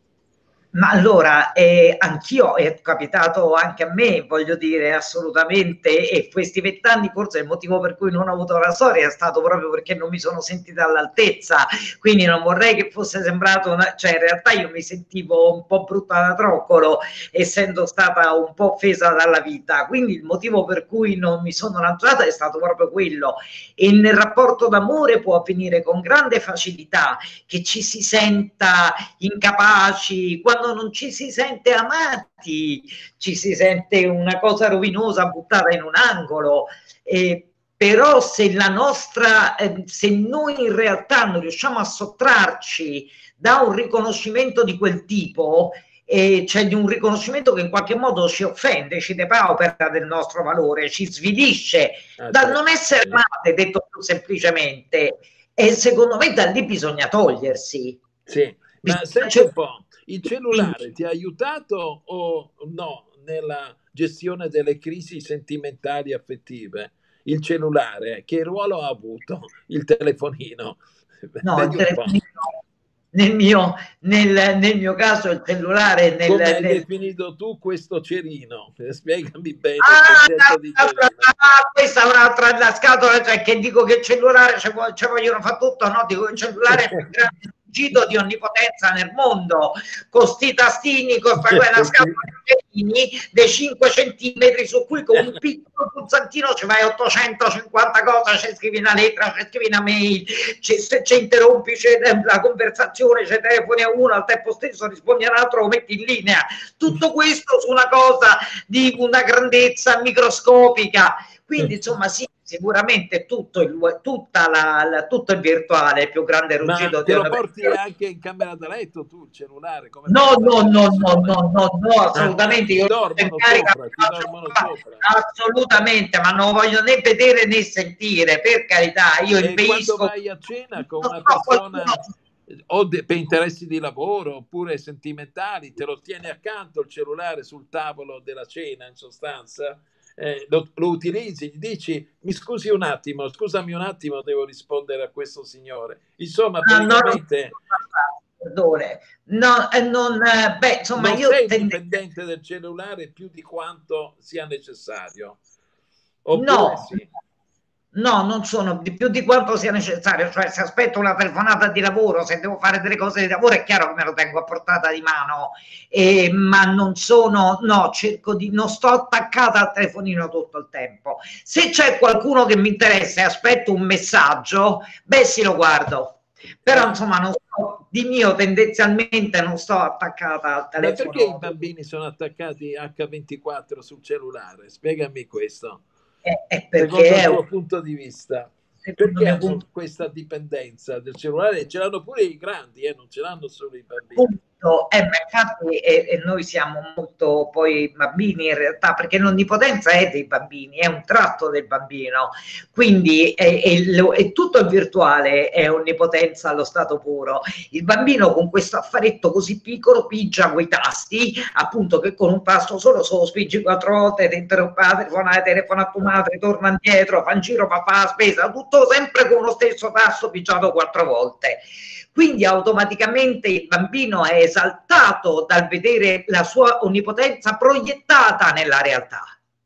Speaker 2: Ma allora, eh, anch'io, è capitato anche a me, voglio dire, assolutamente, e questi vent'anni forse il motivo per cui non ho avuto la storia è stato proprio perché non mi sono sentita all'altezza, quindi non vorrei che fosse sembrato, una, cioè in realtà io mi sentivo un po' brutta da troccolo, essendo stata un po' offesa dalla vita, quindi il motivo per cui non mi sono lanciata è stato proprio quello. E nel rapporto d'amore può avvenire con grande facilità che ci si senta incapaci, quando non ci si sente amati, ci si sente una cosa rovinosa buttata in un angolo. Eh, però se la nostra, eh, se noi in realtà non riusciamo a sottrarci da un riconoscimento di quel tipo, eh, cioè di un riconoscimento che in qualche modo ci offende, ci depaupera del nostro valore, ci svilisce ah, dal non essere amate, detto più semplicemente, e secondo me da lì bisogna togliersi.
Speaker 1: Sì, ma senti un po', il cellulare ti ha aiutato o no nella gestione delle crisi sentimentali affettive? Il cellulare, che ruolo ha avuto il telefonino?
Speaker 2: No, Vedi il telefonino, nel mio, nel, nel mio caso il cellulare... Nel,
Speaker 1: Come hai
Speaker 2: nel...
Speaker 1: definito tu questo cerino? Spiegami bene
Speaker 2: ah,
Speaker 1: il concetto di cerino.
Speaker 2: Ah, questa è un'altra la scatola, cioè che dico che il cellulare ci vogliono fare tutto, no? Dico che il cellulare è più grande di onnipotenza nel mondo, con sti tastini, con sta quella scatola di dei cinque centimetri su cui con un piccolo pulsantino ci vai ottocentocinquanta cose, ci scrivi una lettera, ci scrivi una mail, se ci interrompi la conversazione, ci telefoni a uno, al tempo stesso rispondi all'altro, lo metti in linea, tutto questo su una cosa di una grandezza microscopica. Quindi insomma sì, sicuramente tutto il, tutta la, la, tutto il virtuale è il più grande
Speaker 1: Ma
Speaker 2: ruggito di
Speaker 1: te lo
Speaker 2: una
Speaker 1: porti
Speaker 2: persona.
Speaker 1: anche in camera da letto tu, il cellulare, come
Speaker 2: No,
Speaker 1: fanno
Speaker 2: no,
Speaker 1: tante
Speaker 2: no, no,
Speaker 1: persone?
Speaker 2: no, no, no,
Speaker 1: Ah, ah,
Speaker 2: assolutamente.
Speaker 1: ci
Speaker 2: Io lo metto in
Speaker 1: dormono
Speaker 2: carica,
Speaker 1: sopra, ci dormono sopra.
Speaker 2: assolutamente, ma non voglio né vedere né sentire, per carità. Io
Speaker 1: E quando
Speaker 2: impedisco,
Speaker 1: vai a cena con
Speaker 2: non
Speaker 1: una
Speaker 2: so, qualcuno.
Speaker 1: persona o de- per interessi di lavoro oppure sentimentali, te lo tieni accanto il cellulare sul tavolo della cena, in sostanza, eh, lo, lo utilizzi, gli dici mi scusi un attimo, scusami un attimo, devo rispondere a questo signore. Insomma,
Speaker 2: No, no,
Speaker 1: praticamente
Speaker 2: perdone. No, eh, non, eh, beh, insomma,
Speaker 1: non
Speaker 2: io
Speaker 1: sei
Speaker 2: tende-
Speaker 1: dipendente del cellulare più di quanto sia necessario, oppure
Speaker 2: no,
Speaker 1: sì.
Speaker 2: no, non sono di più di quanto sia necessario, cioè se aspetto una telefonata di lavoro, se devo fare delle cose di lavoro è chiaro che me lo tengo a portata di mano, eh, ma non sono, no, cerco di, non sto attaccata al telefonino tutto il tempo. Se c'è qualcuno che mi interessa e aspetto un messaggio, beh sì, lo guardo, però
Speaker 1: Eh,
Speaker 2: insomma non sto, di mio tendenzialmente non sto attaccata al
Speaker 1: ma perché i
Speaker 2: telefono.
Speaker 1: bambini sono attaccati acca ventiquattro sul cellulare? Spiegami questo.
Speaker 2: È, è perché
Speaker 1: Secondo il
Speaker 2: è un,
Speaker 1: tuo punto di vista,
Speaker 2: secondo il
Speaker 1: perché
Speaker 2: mio punto
Speaker 1: hanno questa dipendenza del cellulare? Ce l'hanno pure i grandi, eh, non ce l'hanno solo i bambini.
Speaker 2: punto, eh, ma infatti e, e noi siamo molto poi bambini in realtà, perché l'onnipotenza è dei bambini, è un tratto del bambino, quindi è, è, è tutto il virtuale è onnipotenza allo stato puro. Il bambino con questo affaretto così piccolo pigia quei tasti, appunto che con un tasto solo solo spingi quattro volte, ti interrompe la telefonata, telefona a tua madre, torna indietro, fa un giro, fa, fa la spesa, tutto sempre con lo stesso tasto pigiato quattro volte. Quindi automaticamente il bambino è esaltato dal vedere la sua onnipotenza proiettata nella realtà.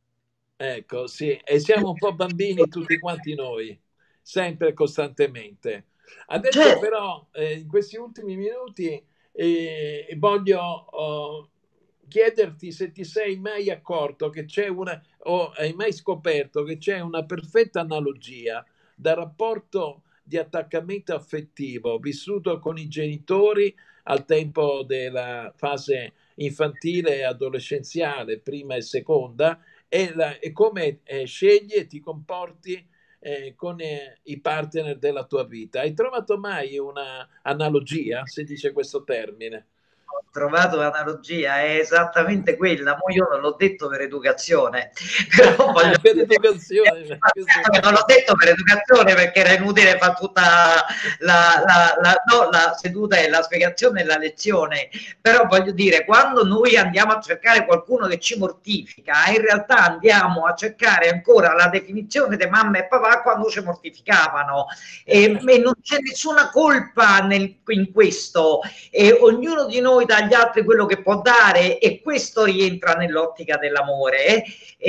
Speaker 1: Ecco, sì, e siamo un po' bambini tutti quanti noi, sempre e costantemente. Adesso
Speaker 2: Certo.
Speaker 1: però, eh, in questi ultimi minuti, eh, voglio oh, chiederti se ti sei mai accorto che c'è una, o hai mai scoperto che c'è una perfetta analogia dal rapporto di attaccamento affettivo vissuto con i genitori al tempo della fase infantile e adolescenziale, prima e seconda, e, la, e come eh, scegli e ti comporti eh, con eh, i partner della tua vita. Hai trovato mai una analogia, se dice questo termine?
Speaker 2: Ho trovato l'analogia, è esattamente quella. Mo io non l'ho detto per educazione, però voglio
Speaker 1: Per
Speaker 2: dire,
Speaker 1: educazione.
Speaker 2: non l'ho detto per educazione perché era inutile fare tutta la, la, la, no, la seduta e la spiegazione e la lezione, però voglio dire, quando noi andiamo a cercare qualcuno che ci mortifica, in realtà andiamo a cercare ancora la definizione di mamma e papà quando ci mortificavano, e, e non c'è nessuna colpa nel, in questo, e ognuno di noi dà agli altri quello che può dare, e questo rientra nell'ottica dell'amore.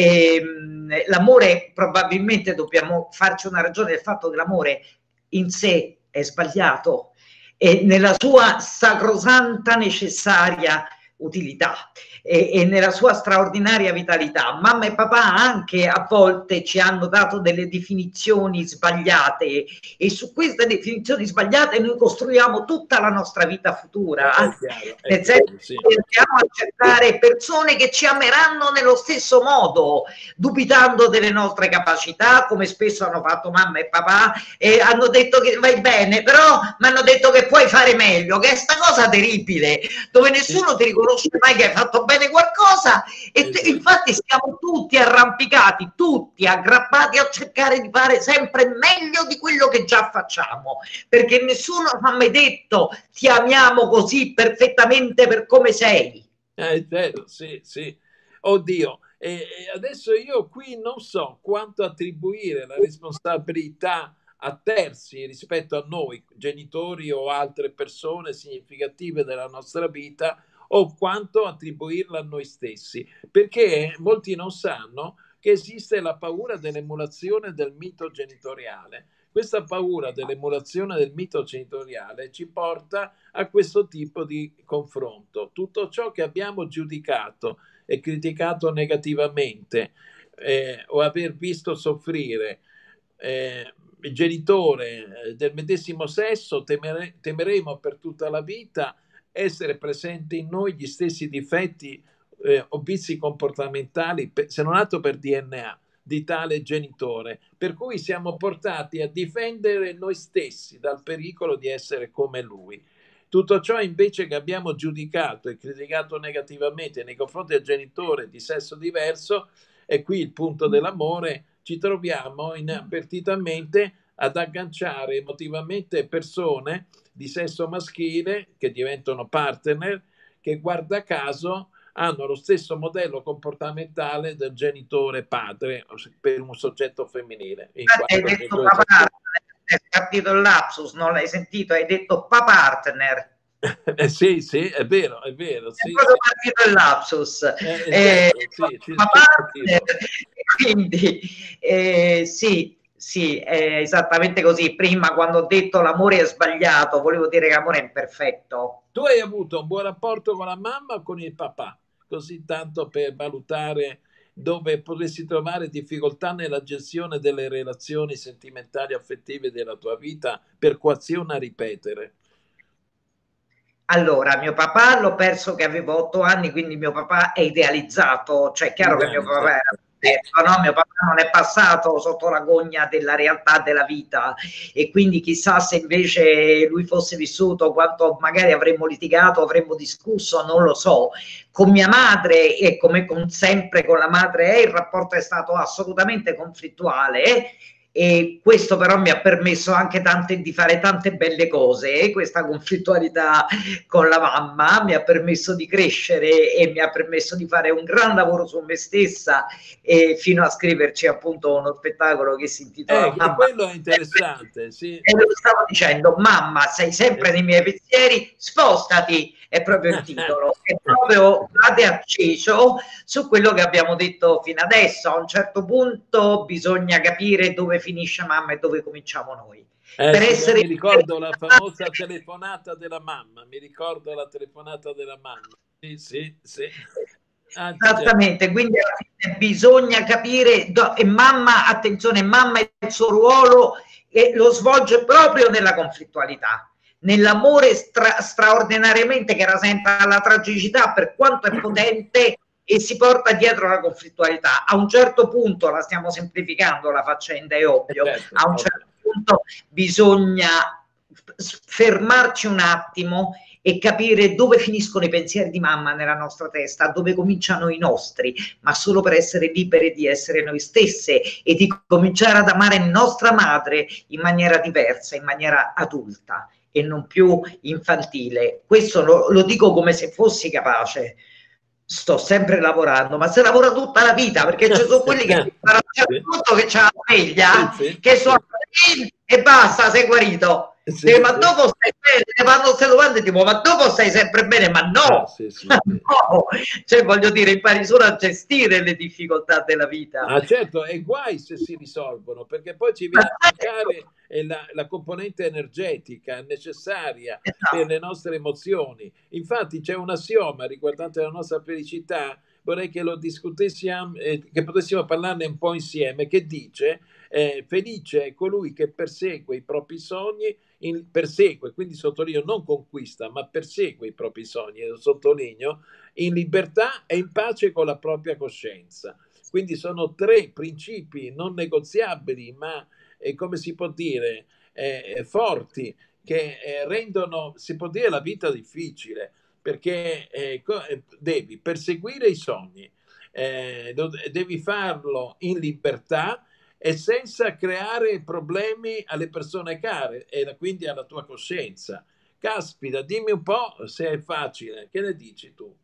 Speaker 2: L'amore, probabilmente dobbiamo farci una ragione del fatto che l'amore in sé è sbagliato e nella sua sacrosanta necessaria utilità e, e nella sua straordinaria vitalità. Mamma e papà anche a volte ci hanno dato delle definizioni sbagliate, e su queste definizioni sbagliate noi costruiamo tutta la nostra vita futura,
Speaker 1: È chiaro, è
Speaker 2: nel senso
Speaker 1: chiaro, sì.
Speaker 2: che andiamo a cercare persone che ci ameranno nello stesso modo, dubitando delle nostre capacità, come spesso hanno fatto mamma e papà, e hanno detto che vai bene, però mi hanno detto che puoi fare meglio, che è sta cosa terribile, dove nessuno ti riconosce mai che hai fatto bene qualcosa, e te, infatti siamo tutti arrampicati, tutti aggrappati a cercare di fare sempre meglio di quello che già facciamo, perché nessuno ci ha mai detto ti amiamo così perfettamente per come sei.
Speaker 1: Eh, è vero, sì, sì. Oddio, e, e adesso io qui non so quanto attribuire la responsabilità a terzi rispetto a noi, genitori o altre persone significative della nostra vita, o quanto attribuirla a noi stessi, perché molti non sanno che esiste la paura dell'emulazione del mito genitoriale. Questa paura dell'emulazione del mito genitoriale ci porta a questo tipo di confronto. Tutto ciò che abbiamo giudicato e criticato negativamente eh, o aver visto soffrire eh, il genitore del medesimo sesso, temere, temeremo per tutta la vita essere presenti in noi gli stessi difetti eh, o vizi comportamentali, se non altro per D N A. di tale genitore, per cui siamo portati a difendere noi stessi dal pericolo di essere come lui. Tutto ciò invece che abbiamo giudicato e criticato negativamente nei confronti del genitore di sesso diverso, e qui il punto dell'amore, ci troviamo inavvertitamente ad agganciare emotivamente persone di sesso maschile che diventano partner, che guarda caso hanno lo stesso modello comportamentale del genitore padre per un soggetto femminile. In
Speaker 2: hai detto papà partner, è partito il lapsus, non l'hai sentito, hai detto papà partner.
Speaker 1: Eh, sì, sì, è vero, è vero. Sì,
Speaker 2: è proprio
Speaker 1: sì.
Speaker 2: partito il lapsus.
Speaker 1: Eh,
Speaker 2: eh,
Speaker 1: certo, sì, ci,
Speaker 2: partner, quindi eh, sì, sì, è esattamente così. Prima, quando ho detto l'amore è sbagliato, volevo dire che l'amore è imperfetto.
Speaker 1: Tu hai avuto un buon rapporto con la mamma o con il papà? Così tanto per valutare dove potresti trovare difficoltà nella gestione delle relazioni sentimentali affettive della tua vita, per coazione a ripetere.
Speaker 2: Allora, mio papà l'ho perso che avevo otto anni, quindi mio papà è idealizzato, cioè è chiaro che mio papà era perfetto, no? Mio papà non è passato sotto la gogna della realtà della vita, e quindi chissà se invece lui fosse vissuto, quanto magari avremmo litigato, avremmo discusso, non lo so. Con mia madre, e come con sempre con la madre, il rapporto è stato assolutamente conflittuale, e questo però mi ha permesso anche tante, di fare tante belle cose. Questa conflittualità con la mamma mi ha permesso di crescere e mi ha permesso di fare un gran lavoro su me stessa, e fino a scriverci appunto uno spettacolo che si intitola
Speaker 1: eh,
Speaker 2: Mamma,
Speaker 1: quello è interessante, sì.
Speaker 2: E lo stavo dicendo, mamma, sei sempre nei miei pensieri, spostati, è proprio il titolo, è proprio vade acceso su quello che abbiamo detto fino adesso. A un certo punto bisogna capire dove finisce mamma e dove cominciamo noi.
Speaker 1: Eh,
Speaker 2: Per
Speaker 1: sì,
Speaker 2: essere...
Speaker 1: mi ricordo la famosa telefonata della mamma, mi ricordo la telefonata della mamma. Sì, sì, sì. Ah,
Speaker 2: esattamente, quindi alla fine bisogna capire, e mamma, attenzione, mamma e il suo ruolo e lo svolge proprio nella conflittualità, nell'amore stra straordinariamente che rasenta la tragicità per quanto è potente e si porta dietro la conflittualità. A un certo punto, la stiamo semplificando la faccenda, è ovvio,
Speaker 1: certo,
Speaker 2: a un certo punto bisogna fermarci un attimo e capire dove finiscono i pensieri di mamma nella nostra testa, dove cominciano i nostri, ma solo per essere libere di essere noi stesse e di cominciare ad amare nostra madre in maniera diversa, in maniera adulta e non più infantile. Questo lo, lo dico come se fossi capace. Sto sempre lavorando, ma se lavora tutta la vita, perché ci sono quelli che fanno tutto, che c'è la sveglia, sì, sì, che suona sì. E basta, sei guarito. Sì, eh, ma sì. Dopo stai bene, ne fanno queste domande tipo, ma dopo stai sempre bene? Ma no, eh, sì, sì, ma no. Cioè, voglio dire, impari solo a gestire le difficoltà della vita.
Speaker 1: Ah, certo, e guai se si risolvono, perché poi ci viene a mancare la, la componente energetica necessaria, esatto, per le nostre emozioni. Infatti c'è un assioma riguardante la nostra felicità, vorrei che lo discutessimo, eh, che potessimo parlarne un po' insieme, che dice eh, felice è colui che persegue i propri sogni, in, persegue, quindi sottolineo, non conquista, ma persegue i propri sogni, lo sottolineo, in libertà e in pace con la propria coscienza. Quindi sono tre principi non negoziabili, ma eh, come si può dire, eh, forti, che eh, rendono, si può dire, la vita difficile, perché eh, devi perseguire i sogni, eh, devi farlo in libertà e senza creare problemi alle persone care e quindi alla tua coscienza. Caspita, dimmi un po' se è facile, che ne dici tu?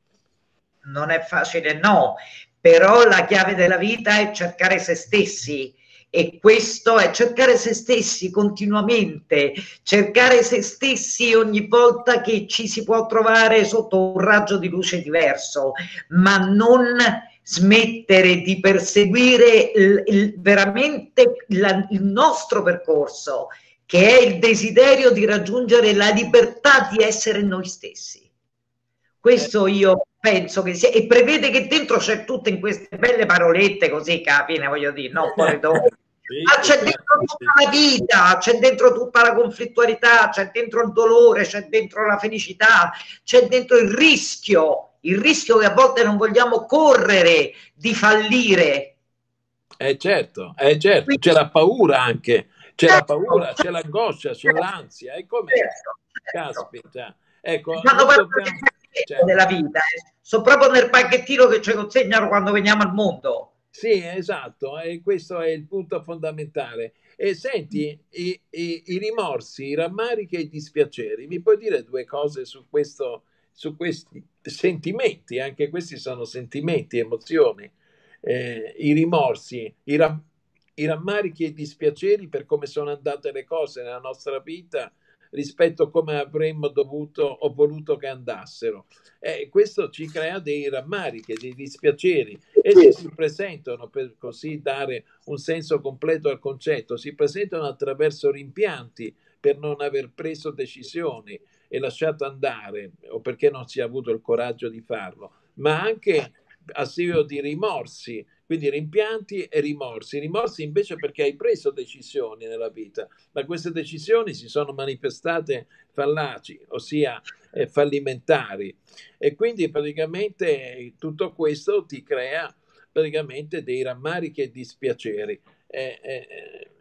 Speaker 2: Non è facile, no, però la chiave della vita è cercare se stessi, e questo è cercare se stessi continuamente, cercare se stessi ogni volta che ci si può trovare sotto un raggio di luce diverso, ma non smettere di perseguire il, il, veramente la, il nostro percorso, che è il desiderio di raggiungere la libertà di essere noi stessi. Questo io penso che sia, e prevede che dentro c'è tutte in queste belle parolette così, capine, voglio dire, no, fuori dopo. Ma c'è dentro tutta la vita, c'è dentro tutta la conflittualità, c'è dentro il dolore, c'è dentro la felicità, c'è dentro il rischio, il rischio che a volte non vogliamo correre di fallire.
Speaker 1: Eh certo, eh certo, c'è
Speaker 2: Quindi,
Speaker 1: la paura anche, c'è la
Speaker 2: certo,
Speaker 1: paura, c'è
Speaker 2: certo,
Speaker 1: l'angoscia, c'è l'ansia, e com'è?
Speaker 2: certo, certo.
Speaker 1: Caspita, ecco,
Speaker 2: Fanno
Speaker 1: noi
Speaker 2: parte
Speaker 1: dobbiamo,
Speaker 2: del pacchetto
Speaker 1: certo.
Speaker 2: della vita, eh. Sono proprio nel pacchettino che ci consegnano quando veniamo al mondo.
Speaker 1: Sì, esatto, e questo è il punto fondamentale. E senti, i, i- i rimorsi, i rammarichi e i dispiaceri, mi puoi dire due cose su questo, su questi sentimenti? Anche questi sono sentimenti, emozioni. Eh, i rimorsi, i, ram- i rammarichi e i dispiaceri per come sono andate le cose nella nostra vita rispetto a come avremmo dovuto o voluto che andassero. E questo ci crea dei rammarichi, dei dispiaceri. Essi si presentano, per così dare un senso completo al concetto, si presentano attraverso rimpianti per non aver preso decisioni e lasciato andare o perché non si è avuto il coraggio di farlo, ma anche a seguito di rimorsi, quindi rimpianti e rimorsi. Rimorsi invece perché hai preso decisioni nella vita, ma queste decisioni si sono manifestate fallaci, ossia eh, fallimentari. E quindi praticamente tutto questo ti crea praticamente dei rammarichi e dispiaceri. Eh, eh,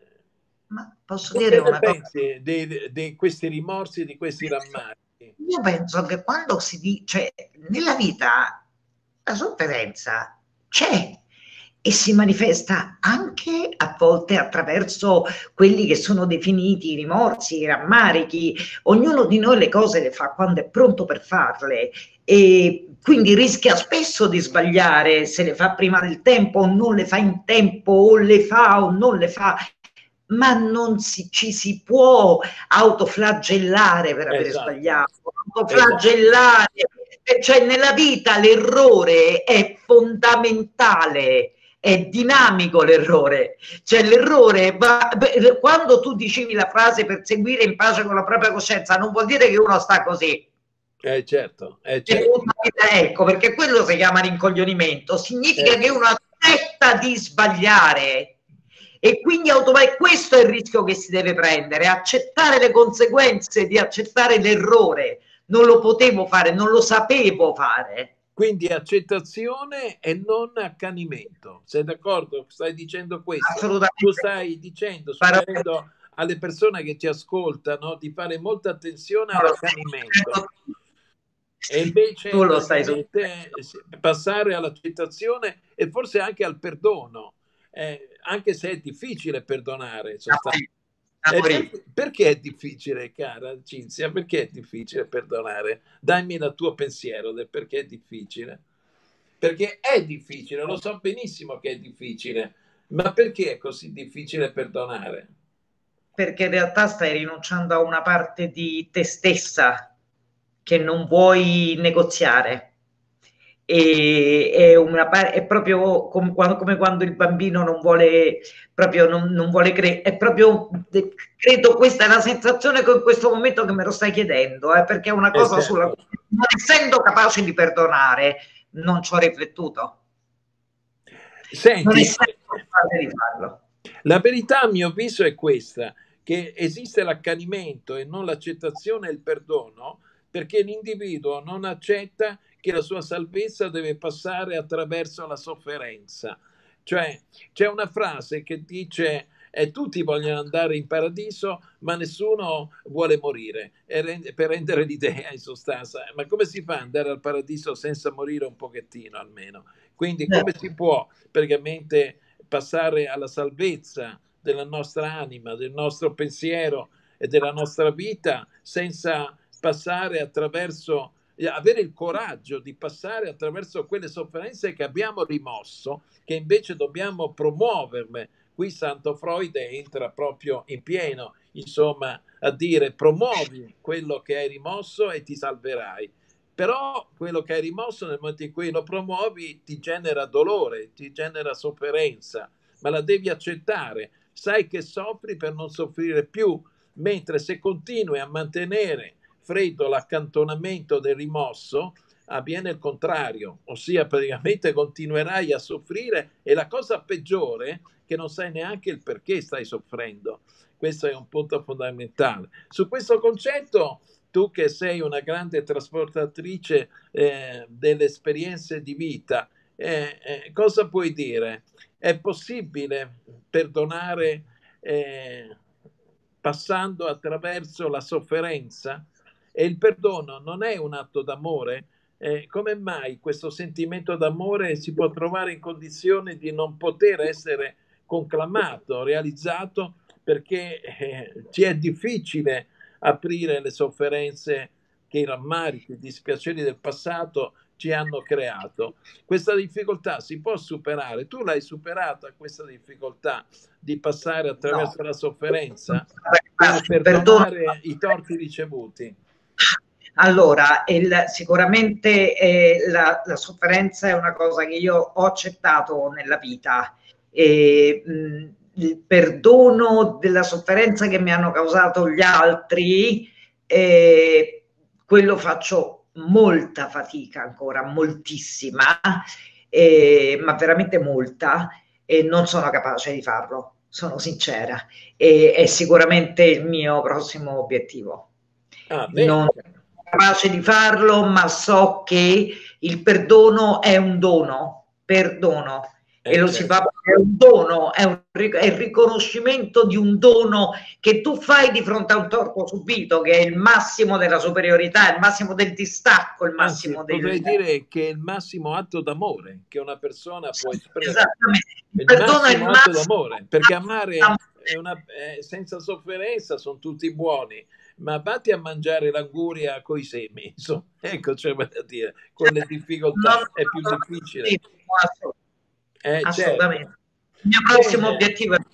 Speaker 2: Ma posso
Speaker 1: tu
Speaker 2: dire
Speaker 1: che ne
Speaker 2: una cosa?
Speaker 1: pensi di, di questi rimorsi, di questi rammarichi?
Speaker 2: Io penso che quando si dice nella vita la sofferenza c'è e si manifesta anche a volte attraverso quelli che sono definiti i rimorsi, i rammarichi. Ognuno di noi le cose le fa quando è pronto per farle e quindi rischia spesso di sbagliare se le fa prima del tempo o non le fa in tempo o le fa o non le fa, ma non si, ci si può autoflagellare per avere
Speaker 1: Esatto,
Speaker 2: sbagliato,
Speaker 1: esatto.
Speaker 2: autoflagellare, cioè nella vita l'errore è fondamentale, è dinamico l'errore, cioè l'errore va, quando tu dicevi la frase per seguire in pace con la propria coscienza non vuol dire che uno sta così.
Speaker 1: Eh certo, eh certo,
Speaker 2: Ecco, perché quello si chiama rincoglionimento,
Speaker 1: eh
Speaker 2: significa che
Speaker 1: sì.
Speaker 2: uno accetta di sbagliare e quindi automaticamente questo è il rischio che si deve prendere, accettare le conseguenze di accettare l'errore. Non lo potevo fare, non lo sapevo fare.
Speaker 1: Quindi accettazione e non accanimento. Sei d'accordo? Stai dicendo questo? Tu
Speaker 2: Assolutamente.
Speaker 1: stai dicendo, suggerendo alle persone che ti ascoltano di fare molta attenzione
Speaker 2: No, lo stai
Speaker 1: all'accanimento
Speaker 2: suggerendo tu.
Speaker 1: e
Speaker 2: Sì, tu
Speaker 1: invece
Speaker 2: lo stai suggerendo.
Speaker 1: praticamente passare all'accettazione e forse anche al perdono, eh, anche se è difficile perdonare. E per- perché è difficile, cara Cinzia? Perché è difficile perdonare? Dammi il tuo pensiero del perché è difficile. Perché è difficile, lo so benissimo che è difficile, ma perché è così difficile perdonare?
Speaker 2: Perché in realtà stai rinunciando a una parte di te stessa che non vuoi negoziare. E, è, una, è proprio come quando, come quando il bambino non vuole proprio non, non vuole credere, è proprio credo questa è la sensazione che in questo momento che me lo stai chiedendo, eh, perché è una
Speaker 1: Eh
Speaker 2: cosa sulla
Speaker 1: certo.
Speaker 2: quale non essendo capace di perdonare non ci ho riflettuto, non
Speaker 1: Senti,
Speaker 2: essendo capace di farlo.
Speaker 1: la verità a mio avviso è questa, che esiste l'accanimento e non l'accettazione e il perdono perché l'individuo non accetta che la sua salvezza deve passare attraverso la sofferenza. Cioè, c'è una frase che dice eh, tutti vogliono andare in paradiso, ma nessuno vuole morire, rende, per rendere l'idea in sostanza. Ma come si fa ad andare al paradiso senza morire un pochettino almeno? Quindi come si può praticamente passare alla salvezza della nostra anima, del nostro pensiero e della nostra vita senza passare attraverso, avere il coraggio di passare attraverso quelle sofferenze che abbiamo rimosso, che invece dobbiamo promuoverle. Qui Santo Freud entra proprio in pieno, insomma, a dire promuovi quello che hai rimosso e ti salverai. Però quello che hai rimosso nel momento in cui lo promuovi ti genera dolore, ti genera sofferenza, ma la devi accettare. Sai che soffri per non soffrire più, mentre se continui a mantenere freddo l'accantonamento del rimosso, avviene il contrario, ossia praticamente continuerai a soffrire e la cosa peggiore è che non sai neanche il perché stai soffrendo. Questo è un punto fondamentale. Su questo concetto tu che sei una grande trasportatrice eh, delle esperienze di vita, eh, eh, cosa puoi dire? È possibile perdonare eh, passando attraverso la sofferenza? E il perdono non è un atto d'amore? Eh, come mai questo sentimento d'amore si può trovare in condizione di non poter essere conclamato, realizzato, perché eh, ci è difficile aprire le sofferenze che i rammarichi, i dispiaceri del passato ci hanno creato. Questa difficoltà si può superare? Tu l'hai superata questa difficoltà di passare attraverso
Speaker 2: No.
Speaker 1: la sofferenza? Come
Speaker 2: Perdono.
Speaker 1: perdonare i torti ricevuti?
Speaker 2: Allora, il, sicuramente eh, la, la sofferenza è una cosa che io ho accettato nella vita. E, mh, il perdono della sofferenza che mi hanno causato gli altri, eh, quello faccio molta fatica ancora, moltissima, eh, ma veramente molta, e non sono capace di farlo, sono sincera. E è sicuramente il mio prossimo obiettivo.
Speaker 1: Ah,
Speaker 2: Non sono capace di farlo, ma so che il perdono è un dono, perdono,
Speaker 1: eh,
Speaker 2: e lo
Speaker 1: certo.
Speaker 2: si fa perché è un dono, è, un, è il riconoscimento di un dono che tu fai di fronte a un torto subito, che è il massimo della superiorità, il massimo del distacco, il massimo
Speaker 1: Anzi,
Speaker 2: del...
Speaker 1: potrei dire che è il massimo atto d'amore che una persona può esprimere.
Speaker 2: Esattamente.
Speaker 1: Il,
Speaker 2: Il perdono è il
Speaker 1: massimo atto
Speaker 2: massimo
Speaker 1: d'amore, perché amare è una, è, senza sofferenza sono tutti buoni, ma vatti a mangiare l'anguria coi semi, insomma, ecco, cioè, da dire, con le difficoltà
Speaker 2: non,
Speaker 1: è più difficile.
Speaker 2: Eh, assolutamente.
Speaker 1: Certo.
Speaker 2: Il mio prossimo
Speaker 1: Bene.
Speaker 2: obiettivo è...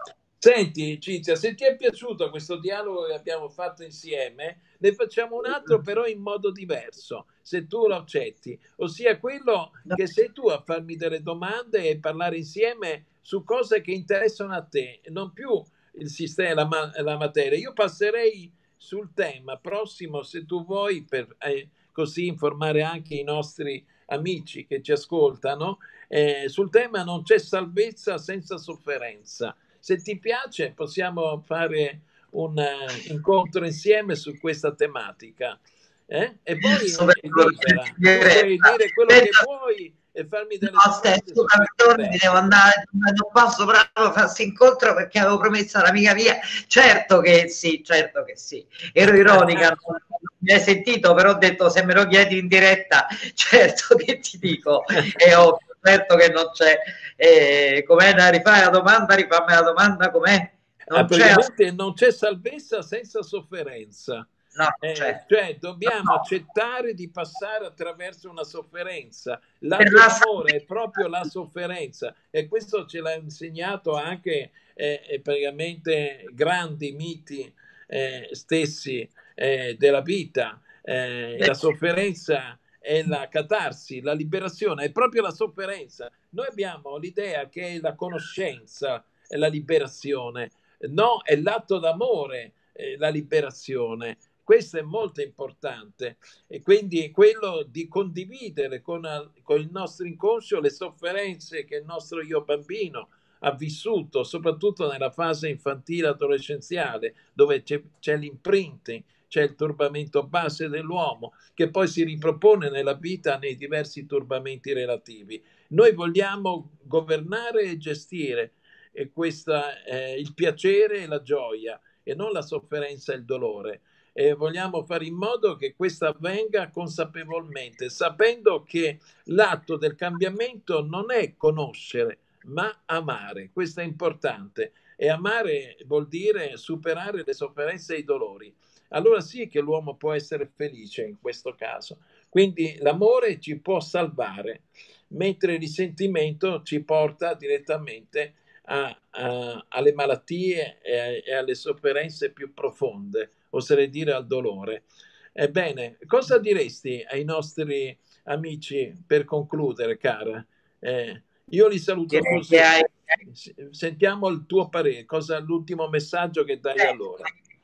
Speaker 1: Senti Cinzia, se ti è piaciuto questo dialogo che abbiamo fatto insieme, ne facciamo un altro però in modo diverso, se tu lo accetti, ossia quello che sei tu a farmi delle domande e parlare insieme su cose che interessano a te, non più il sistema, la, ma la materia. Io passerei sul tema prossimo, se tu vuoi, per eh, così informare anche i nostri amici che ci ascoltano, eh, sul tema non c'è salvezza senza sofferenza. Se ti piace possiamo fare un uh, incontro insieme su questa tematica. Eh? E poi è libera, tu puoi dire quello che vuoi e farmi delle
Speaker 2: no,
Speaker 1: domande.
Speaker 2: Scusa, mi devo andare, non posso proprio fare questo incontro perché avevo promesso all'amica mia. Certo che sì, certo che sì. Ero ironica, non mi hai sentito, però ho detto se me lo chiedi in diretta, certo che ti dico, è ovvio, certo che non c'è. Eh, com'è da rifare la domanda? Rifammi la domanda, com'è?
Speaker 1: Non c'è non c'è salvezza senza sofferenza.
Speaker 2: No,
Speaker 1: eh,
Speaker 2: cioè,
Speaker 1: cioè dobbiamo
Speaker 2: no.
Speaker 1: accettare di passare attraverso una sofferenza. L'atto d'amore è proprio la sofferenza, e questo ce l'ha insegnato anche eh, praticamente grandi miti eh, stessi eh, della vita. Eh, la sofferenza è la catarsi, la liberazione, è proprio la sofferenza. Noi abbiamo l'idea che la conoscenza è la liberazione. No, è l'atto d'amore, eh, la liberazione. Questo è molto importante, e quindi quello di condividere con, con il nostro inconscio le sofferenze che il nostro io bambino ha vissuto, soprattutto nella fase infantile adolescenziale, dove c'è l'imprinting, c'è il turbamento base dell'uomo, che poi si ripropone nella vita nei diversi turbamenti relativi. Noi vogliamo governare e gestire e questa, eh, il piacere e la gioia, e non la sofferenza e il dolore. E vogliamo fare in modo che questo avvenga consapevolmente, sapendo che l'atto del cambiamento non è conoscere, ma amare. Questo è importante. E amare vuol dire superare le sofferenze e i dolori. Allora sì che l'uomo può essere felice in questo caso. Quindi l'amore ci può salvare, mentre il risentimento ci porta direttamente A, a, alle malattie e, e alle sofferenze più profonde, oserei dire al dolore. Ebbene, cosa diresti ai nostri amici per concludere, cara? Eh, io li saluto così. Sentiamo il tuo parere, cosa l'ultimo messaggio che dai a loro?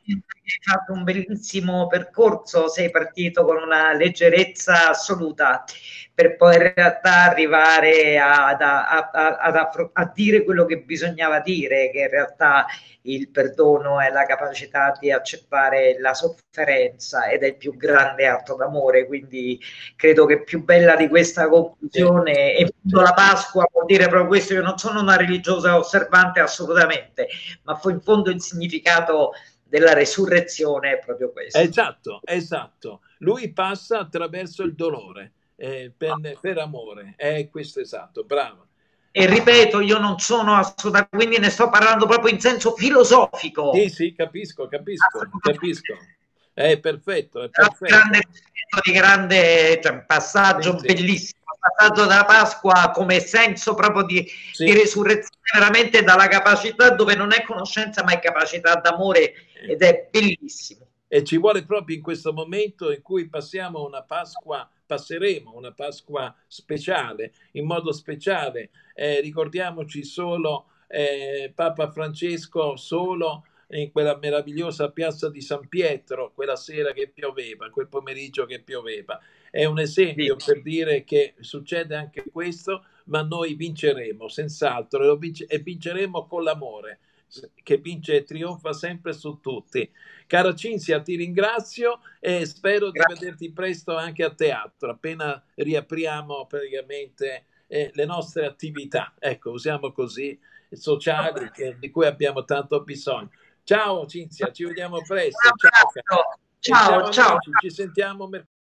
Speaker 2: hai fatto un bellissimo percorso, sei partito con una leggerezza assoluta per poi in realtà arrivare ad, a, a, a, a dire quello che bisognava dire, che in realtà il perdono è la capacità di accettare la sofferenza ed è il più grande atto d'amore, quindi credo che più bella di questa conclusione, e la Pasqua vuol dire proprio questo. Io non sono una religiosa osservante assolutamente, ma in fondo il significato della resurrezione è proprio questo.
Speaker 1: Esatto, esatto. Lui passa attraverso il dolore eh, per, per amore, è questo esatto, bravo.
Speaker 2: E ripeto, io non sono assolutamente, quindi ne sto parlando proprio in senso filosofico.
Speaker 1: Sì, sì, capisco, capisco, capisco. È perfetto, è perfetto.
Speaker 2: Grande, di grande cioè, passaggio sì, bellissimo, sì. Passaggio della Pasqua come senso proprio di, sì. di resurrezione, veramente dalla capacità dove non è conoscenza ma è capacità d'amore, ed è bellissimo.
Speaker 1: E ci vuole proprio in questo momento in cui passiamo una Pasqua, passeremo una Pasqua speciale, in modo speciale. Eh, ricordiamoci solo eh, Papa Francesco solo in quella meravigliosa piazza di San Pietro, quella sera che pioveva, quel pomeriggio che pioveva. È un esempio sì. per dire che succede anche questo, ma noi vinceremo, senz'altro, e vinceremo con l'amore, che vince e trionfa sempre su tutti. Cara Cinzia, ti ringrazio e spero Grazie. di vederti presto anche a teatro, appena riapriamo praticamente eh, le nostre attività, ecco, usiamo così, sociali, che, di cui abbiamo tanto bisogno. Ciao Cinzia, ci vediamo presto. Ciao,
Speaker 2: ciao, ciao. ciao.
Speaker 1: Ci sentiamo mercoledì.